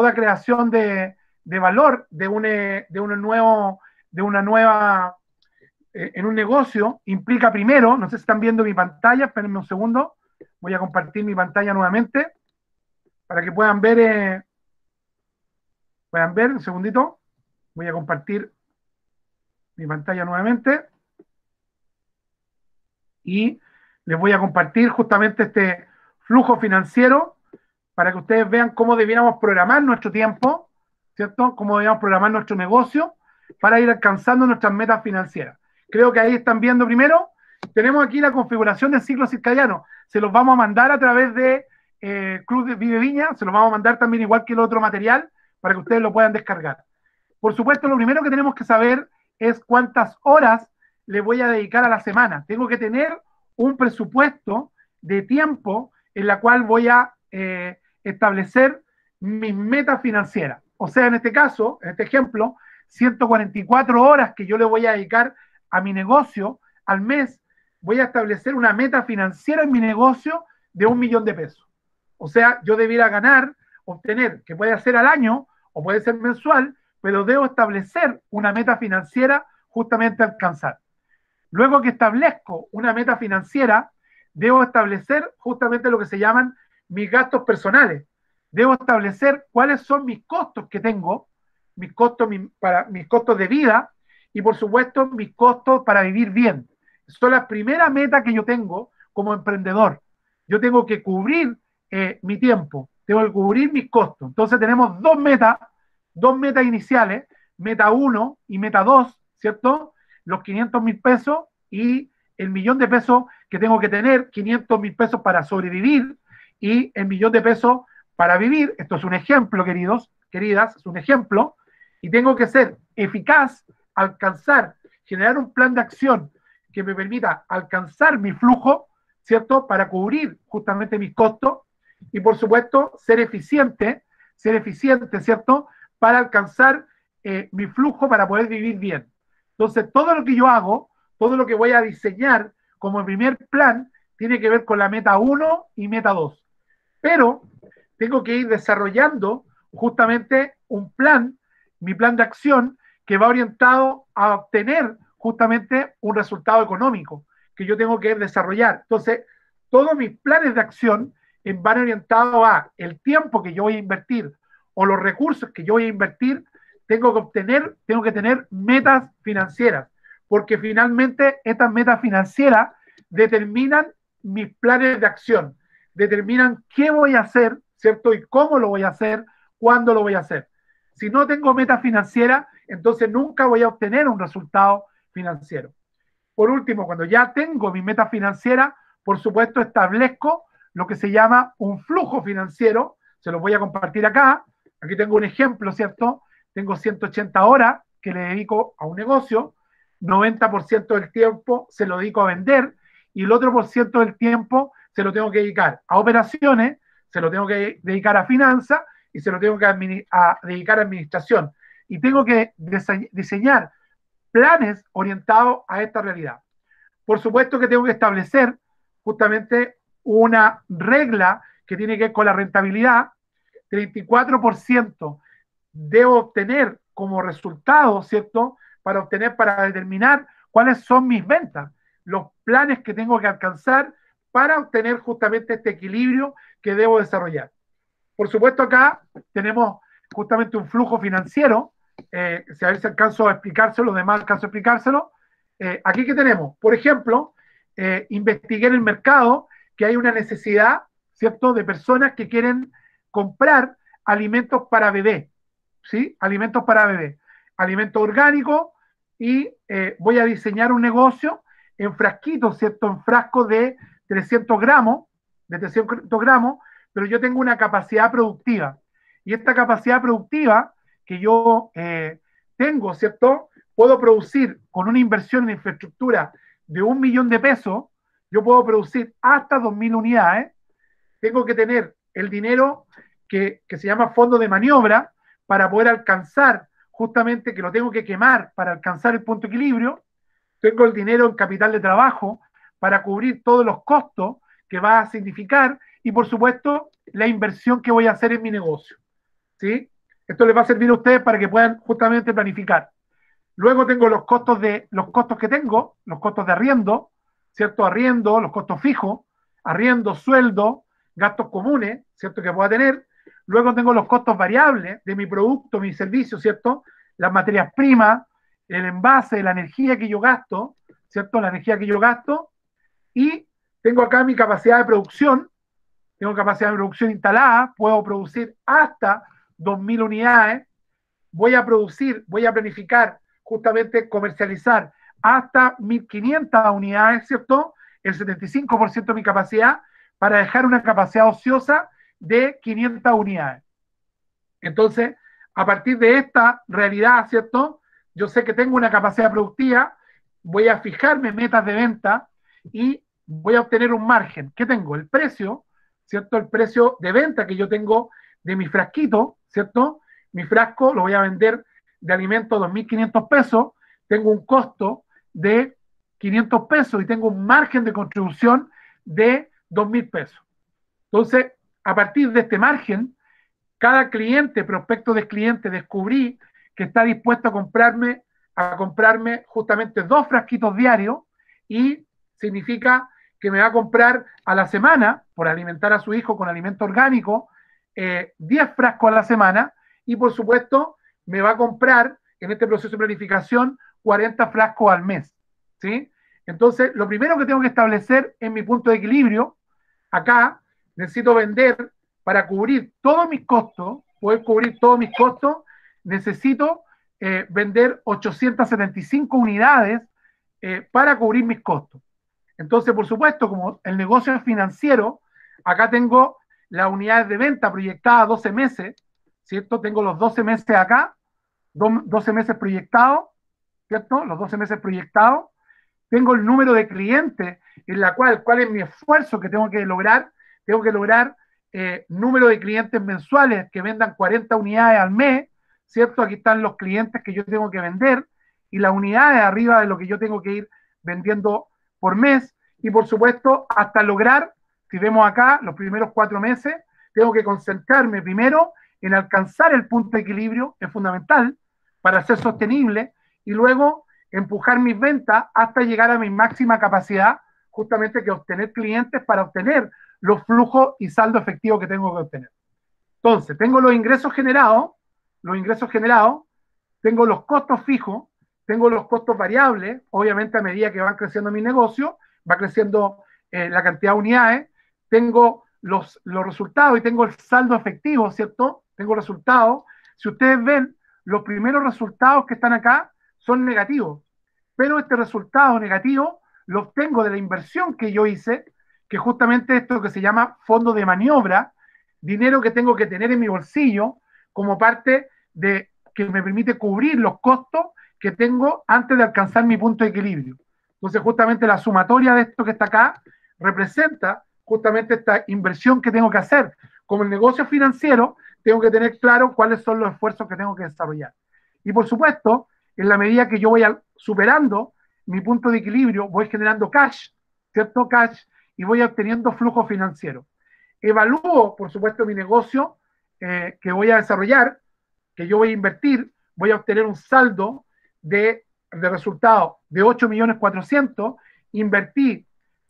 de valor de una nueva en un negocio implica primero, no sé si están viendo mi pantalla, espérenme un segundo, voy a compartir mi pantalla nuevamente para que puedan ver un segundito, voy a compartir mi pantalla nuevamente y les voy a compartir justamente este flujo financiero para que ustedes vean cómo debiéramos programar nuestro tiempo, ¿cierto? Cómo debiéramos programar nuestro negocio para ir alcanzando nuestras metas financieras. Creo que ahí están viendo primero, tenemos aquí la configuración del ciclo circadiano, se los vamos a mandar a través de Club de Vive Viña, se los vamos a mandar también igual que el otro material para que ustedes lo puedan descargar. Por supuesto, lo primero que tenemos que saber es cuántas horas le voy a dedicar a la semana. Tengo que tener un presupuesto de tiempo en la cual voy a establecer mis metas financieras. O sea, en este caso, en este ejemplo, 144 horas que yo le voy a dedicar a mi negocio al mes, voy a establecer una meta financiera en mi negocio de 1 millón de pesos. O sea, yo debiera ganar, obtener, que puede ser al año o puede ser mensual, pero debo establecer una meta financiera justamente a alcanzar. Luego que establezco una meta financiera, debo establecer justamente lo que se llaman mis gastos personales. Debo establecer cuáles son mis costos que tengo, mis costos de vida y por supuesto mis costos para vivir bien. Son las primeras metas que yo tengo como emprendedor. Yo tengo que cubrir mi tiempo, tengo que cubrir mis costos. Entonces tenemos dos metas iniciales, meta 1 y meta 2, ¿cierto? Los 500.000 pesos y el millón de pesos que tengo que tener, 500.000 pesos para sobrevivir y el millón de pesos para vivir. Esto es un ejemplo, queridos, queridas, es un ejemplo, y tengo que ser eficaz, alcanzar, generar un plan de acción que me permita alcanzar mi flujo, ¿cierto? Para cubrir justamente mis costos y, por supuesto, ser eficiente, ¿cierto? Para alcanzar mi flujo para poder vivir bien. Entonces, todo lo que yo hago, todo lo que voy a diseñar como primer plan, tiene que ver con la meta 1 y meta 2. Pero tengo que ir desarrollando justamente un plan, mi plan de acción, que va orientado a obtener justamente un resultado económico que yo tengo que desarrollar. Entonces, todos mis planes de acción van orientados a el tiempo que yo voy a invertir o los recursos que yo voy a invertir, tengo que tener metas financieras, porque finalmente estas metas financieras determinan mis planes de acción, determinan qué voy a hacer, ¿cierto? Y cómo lo voy a hacer, cuándo lo voy a hacer. Si no tengo metas financieras, entonces nunca voy a obtener un resultado financiero. Por último, cuando ya tengo mi meta financiera, por supuesto establezco lo que se llama un flujo financiero, se los voy a compartir acá. Aquí tengo un ejemplo, ¿cierto? Tengo 180 horas que le dedico a un negocio, 90% del tiempo se lo dedico a vender y el otro por ciento del tiempo se lo tengo que dedicar a operaciones, se lo tengo que dedicar a finanzas y se lo tengo que dedicar a administración. Y tengo que diseñar planes orientados a esta realidad. Por supuesto que tengo que establecer justamente una regla que tiene que ver con la rentabilidad. 34% debo obtener como resultado, ¿cierto? Para determinar cuáles son mis ventas, los planes que tengo que alcanzar para obtener justamente este equilibrio que debo desarrollar. Por supuesto, acá tenemos justamente un flujo financiero. Si a ver si alcanzo a explicárselo, demás alcanzo a explicárselo. Aquí que tenemos, por ejemplo, investigué en el mercado que hay una necesidad, ¿cierto?, de personas que quieren comprar alimentos para bebé, ¿sí? Alimentos para bebé, alimentos orgánicos, y voy a diseñar un negocio en frasquitos, ¿cierto?, en frascos de 300 gramos, pero yo tengo una capacidad productiva. Y esta capacidad productiva que yo tengo, ¿cierto? Puedo producir con una inversión en infraestructura de 1 millón de pesos, yo puedo producir hasta 2.000 unidades. Tengo que tener el dinero que se llama fondo de maniobra para poder alcanzar, justamente que lo tengo que quemar para alcanzar el punto de equilibrio. Tengo el dinero en capital de trabajo para cubrir todos los costos que va a significar y, por supuesto, la inversión que voy a hacer en mi negocio, ¿sí? Esto les va a servir a ustedes para que puedan justamente planificar. Luego tengo los costos que tengo, los costos de arriendo, ¿cierto? Arriendo, los costos fijos, arriendo, sueldo, gastos comunes, ¿cierto?, que pueda tener. Luego tengo los costos variables de mi producto, mi servicio, ¿cierto? Las materias primas, el envase, la energía que yo gasto, ¿cierto? La energía que yo gasto. Y tengo acá mi capacidad de producción. Tengo capacidad de producción instalada, puedo producir hasta 2.000 unidades. Voy a planificar, justamente comercializar hasta 1.500 unidades, ¿cierto? El 75% de mi capacidad, para dejar una capacidad ociosa de 500 unidades. Entonces, a partir de esta realidad, ¿cierto?, yo sé que tengo una capacidad productiva, voy a fijarme metas de venta y voy a obtener un margen. ¿Qué tengo? El precio, ¿cierto? El precio de venta que yo tengo de mi frasquito, ¿cierto? Mi frasco lo voy a vender de alimento 2.500 pesos, tengo un costo de 500 pesos y tengo un margen de contribución de 2.000 pesos. Entonces, a partir de este margen, cada cliente, prospecto de cliente, descubrí que está dispuesto a comprarme justamente 2 frasquitos diarios, y significa que me va a comprar a la semana, por alimentar a su hijo con alimento orgánico, 10 frascos a la semana, y por supuesto me va a comprar en este proceso de planificación 40 frascos al mes, ¿sí? Entonces, lo primero que tengo que establecer es mi punto de equilibrio. Acá necesito vender para cubrir todos mis costos, poder cubrir todos mis costos, necesito vender 875 unidades para cubrir mis costos. Entonces, por supuesto, como el negocio es financiero, acá tengo las unidades de venta proyectadas a 12 meses, ¿cierto? Tengo los 12 meses acá, 12 meses proyectados, ¿cierto? Los 12 meses proyectados. Tengo el número de clientes en la cuál es mi esfuerzo que tengo que lograr. Tengo que lograr número de clientes mensuales que vendan 40 unidades al mes, ¿cierto? Aquí están los clientes que yo tengo que vender y las unidades arriba de lo que yo tengo que ir vendiendo por mes. Y por supuesto, hasta lograr, si vemos acá, los primeros 4 meses, tengo que concentrarme primero en alcanzar el punto de equilibrio, es fundamental para ser sostenible, y luego empujar mis ventas hasta llegar a mi máxima capacidad, justamente que obtener clientes para obtener los flujos y saldo efectivo que tengo que obtener. Entonces, tengo los ingresos generados, tengo los costos fijos, tengo los costos variables, obviamente a medida que van creciendo mi negocio, va creciendo la cantidad de unidades, tengo los resultados y tengo el saldo efectivo, ¿cierto? Tengo resultados. Si ustedes ven, los primeros resultados que están acá son negativos, pero este resultado negativo lo obtengo de la inversión que yo hice, que justamente esto que se llama fondo de maniobra, dinero que tengo que tener en mi bolsillo como parte de que me permite cubrir los costos que tengo antes de alcanzar mi punto de equilibrio. Entonces, justamente la sumatoria de esto que está acá representa justamente esta inversión que tengo que hacer. Como el negocio financiero, tengo que tener claro cuáles son los esfuerzos que tengo que desarrollar. Y por supuesto, en la medida que yo voy superando mi punto de equilibrio, voy generando cash, ¿cierto? Cash, y voy obteniendo flujo financiero. Evalúo, por supuesto, mi negocio que voy a desarrollar, que yo voy a invertir, voy a obtener un saldo de resultado de 8.400.000, invertí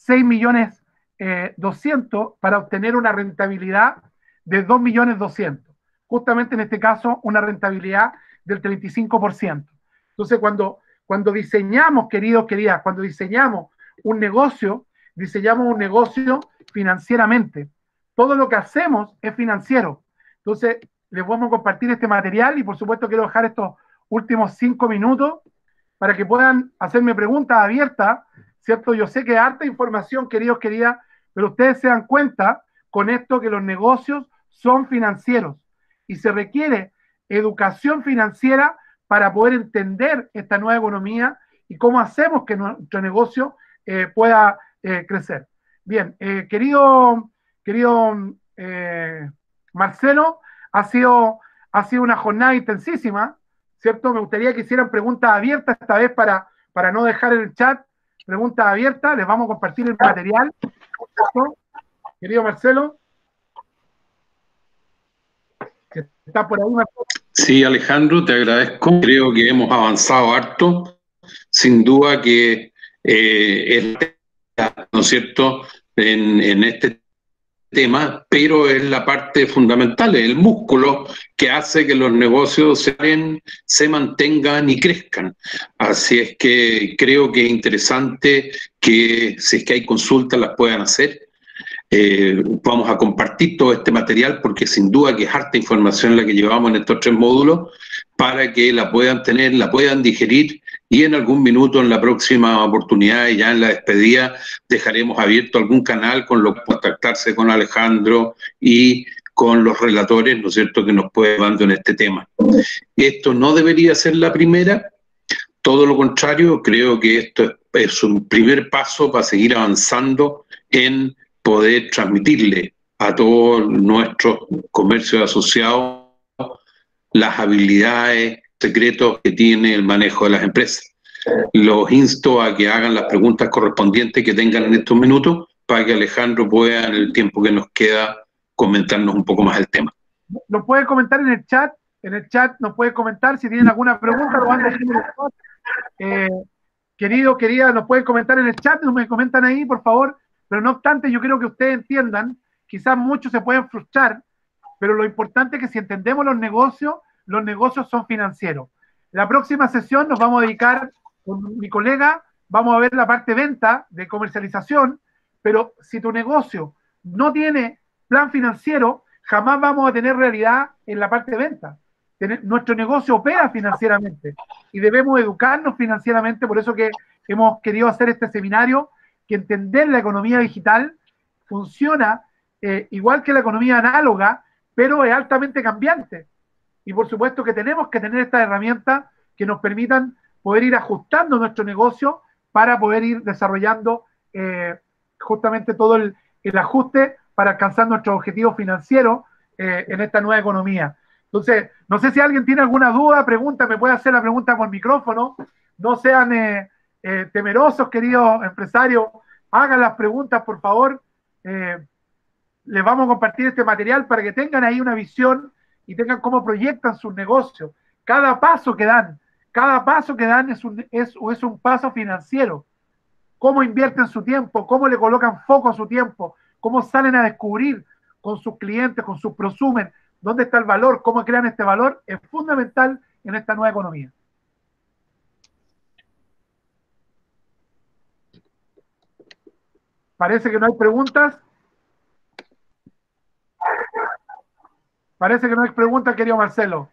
6.200.000 para obtener una rentabilidad de 2.200.000. Justamente en este caso, una rentabilidad del 35%. Entonces, cuando diseñamos, queridos, queridas, cuando diseñamos un negocio financieramente. Todo lo que hacemos es financiero. Entonces, les vamos a compartir este material y por supuesto quiero dejar estos últimos 5 minutos para que puedan hacerme preguntas abiertas, ¿cierto? Yo sé que hay harta información, queridos, queridas, pero ustedes se dan cuenta con esto que los negocios son financieros y se requiere educación financiera para poder entender esta nueva economía y cómo hacemos que nuestro negocio pueda crecer. Bien, querido Marcelo, ha sido una jornada intensísima, ¿cierto? Me gustaría que hicieran preguntas abiertas esta vez para no dejar en el chat preguntas abiertas. Les vamos a compartir el material, ¿cierto? Querido Marcelo. ¿Está por ahí, Marcelo? Sí, Alejandro, te agradezco. Creo que hemos avanzado harto. Sin duda que ¿no es cierto?, en este tema, pero es la parte fundamental, es el músculo que hace que los negocios se mantengan y crezcan. Así es que creo que es interesante que si es que hay consultas las puedan hacer. Vamos a compartir todo este material porque sin duda que es harta información la que llevamos en estos 3 módulos para que la puedan tener, la puedan digerir y en algún minuto en la próxima oportunidad y ya en la despedida dejaremos abierto algún canal con lo que contactarse con Alejandro y con los relatores, ¿no es cierto?, que nos pueden llevar en este tema. Esto no debería ser la primera, todo lo contrario, creo que esto es un primer paso para seguir avanzando en poder transmitirle a todos nuestros comercios asociados las habilidades, secretos que tiene el manejo de las empresas. Los insto a que hagan las preguntas correspondientes que tengan en estos minutos para que Alejandro pueda, en el tiempo que nos queda, comentarnos un poco más el tema. Lo puede comentar en el chat nos puede comentar si tienen alguna pregunta, lo van a decir en el chat. Querido, querida, nos pueden comentar en el chat, nos me comentan ahí, por favor. Pero no obstante, yo creo que ustedes entiendan, quizás muchos se pueden frustrar, pero lo importante es que si entendemos los negocios son financieros. La próxima sesión nos vamos a dedicar con mi colega, vamos a ver la parte venta, de comercialización, pero si tu negocio no tiene plan financiero, jamás vamos a tener realidad en la parte de venta. Nuestro negocio opera financieramente y debemos educarnos financieramente, por eso que hemos querido hacer este seminario, que entender la economía digital funciona igual que la economía análoga, pero es altamente cambiante. Y por supuesto que tenemos que tener estas herramientas que nos permitan poder ir ajustando nuestro negocio para poder ir desarrollando justamente todo el ajuste para alcanzar nuestros objetivos financieros en esta nueva economía. Entonces, no sé si alguien tiene alguna duda, pregunta, me puede hacer la pregunta por micrófono. No sean temerosos, queridos empresarios, hagan las preguntas, por favor. Les vamos a compartir este material para que tengan ahí una visión y tengan cómo proyectan sus negocios. Cada paso que dan es un paso financiero. Cómo invierten su tiempo, cómo le colocan foco a su tiempo, cómo salen a descubrir con sus clientes, con sus prosumen, dónde está el valor, cómo crean este valor, es fundamental en esta nueva economía. Parece que no hay preguntas. Parece que no hay preguntas, querido Marcelo.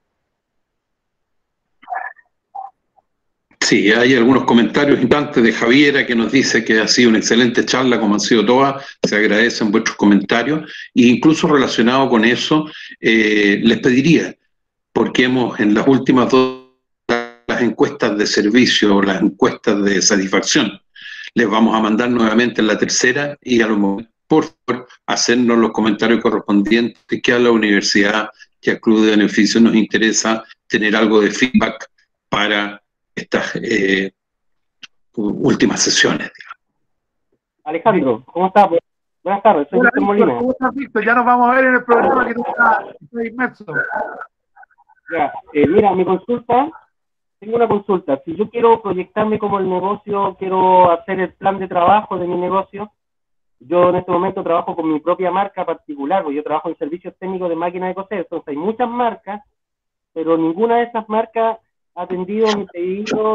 Sí, hay algunos comentarios importantes de Javiera que nos dice que ha sido una excelente charla, como han sido todas. Se agradecen vuestros comentarios. E incluso relacionado con eso, les pediría, porque en las últimas 2 las encuestas de servicio o las encuestas de satisfacción. Les vamos a mandar nuevamente la tercera y a lo mejor, por favor, hacernos los comentarios correspondientes, que a la universidad, que al Club de Beneficios nos interesa tener algo de feedback para estas últimas sesiones. Alejandro, ¿cómo estás? Buenas tardes, soy Víctor Molina. ¿Cómo estás, Víctor? Ya nos vamos a ver en el programa que tú estás inmerso. Ya, mira, mi consulta, tengo una consulta. Si yo quiero proyectarme como el negocio, quiero hacer el plan de trabajo de mi negocio, yo en este momento trabajo con mi propia marca particular, porque yo trabajo en servicios técnicos de máquinas de coser, entonces hay muchas marcas, pero ninguna de esas marcas ha atendido mi pedido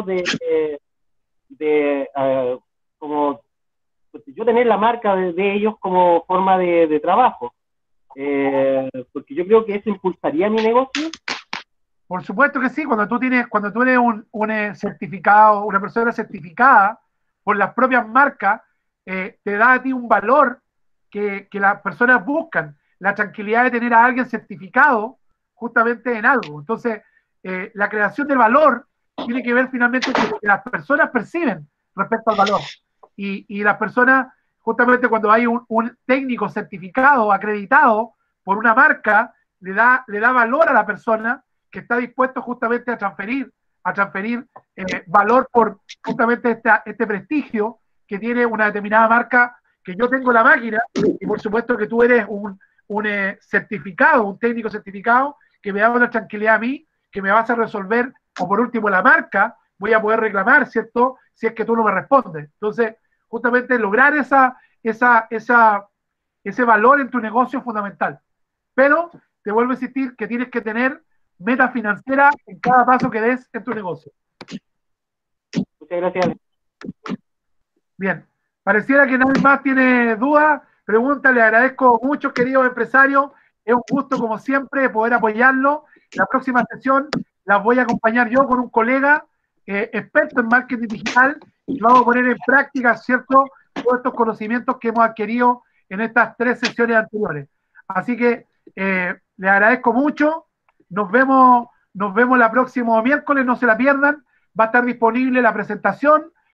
como yo tener la marca de ellos como forma de trabajo, porque yo creo que eso impulsaría mi negocio. Por supuesto que sí, cuando tú eres un certificado, una persona certificada por las propias marcas, te da a ti un valor que las personas buscan, la tranquilidad de tener a alguien certificado justamente en algo. Entonces, la creación de valor tiene que ver finalmente con lo que las personas perciben respecto al valor. Y las personas, justamente cuando hay un técnico certificado, acreditado por una marca, le da valor a la persona que está dispuesto justamente a transferir valor por justamente este prestigio que tiene una determinada marca, que yo tengo la máquina, y por supuesto que tú eres un certificado, un técnico certificado, que me da una tranquilidad a mí, que me vas a resolver, o por último la marca, voy a poder reclamar, ¿cierto? Si es que tú no me respondes. Entonces, justamente lograr ese valor en tu negocio es fundamental. Pero te vuelvo a insistir que tienes que tener meta financiera en cada paso que des en tu negocio. Muchas gracias. Bien, pareciera que nadie más tiene dudas. Pregunta, le agradezco mucho, queridos empresarios. Es un gusto, como siempre, poder apoyarlo. La próxima sesión la voy a acompañar yo con un colega experto en marketing digital, y vamos a poner en práctica, ¿cierto?, todos estos conocimientos que hemos adquirido en estas 3 sesiones anteriores. Así que le agradezco mucho. Nos vemos el próximo miércoles, no se la pierdan. Va a estar disponible la presentación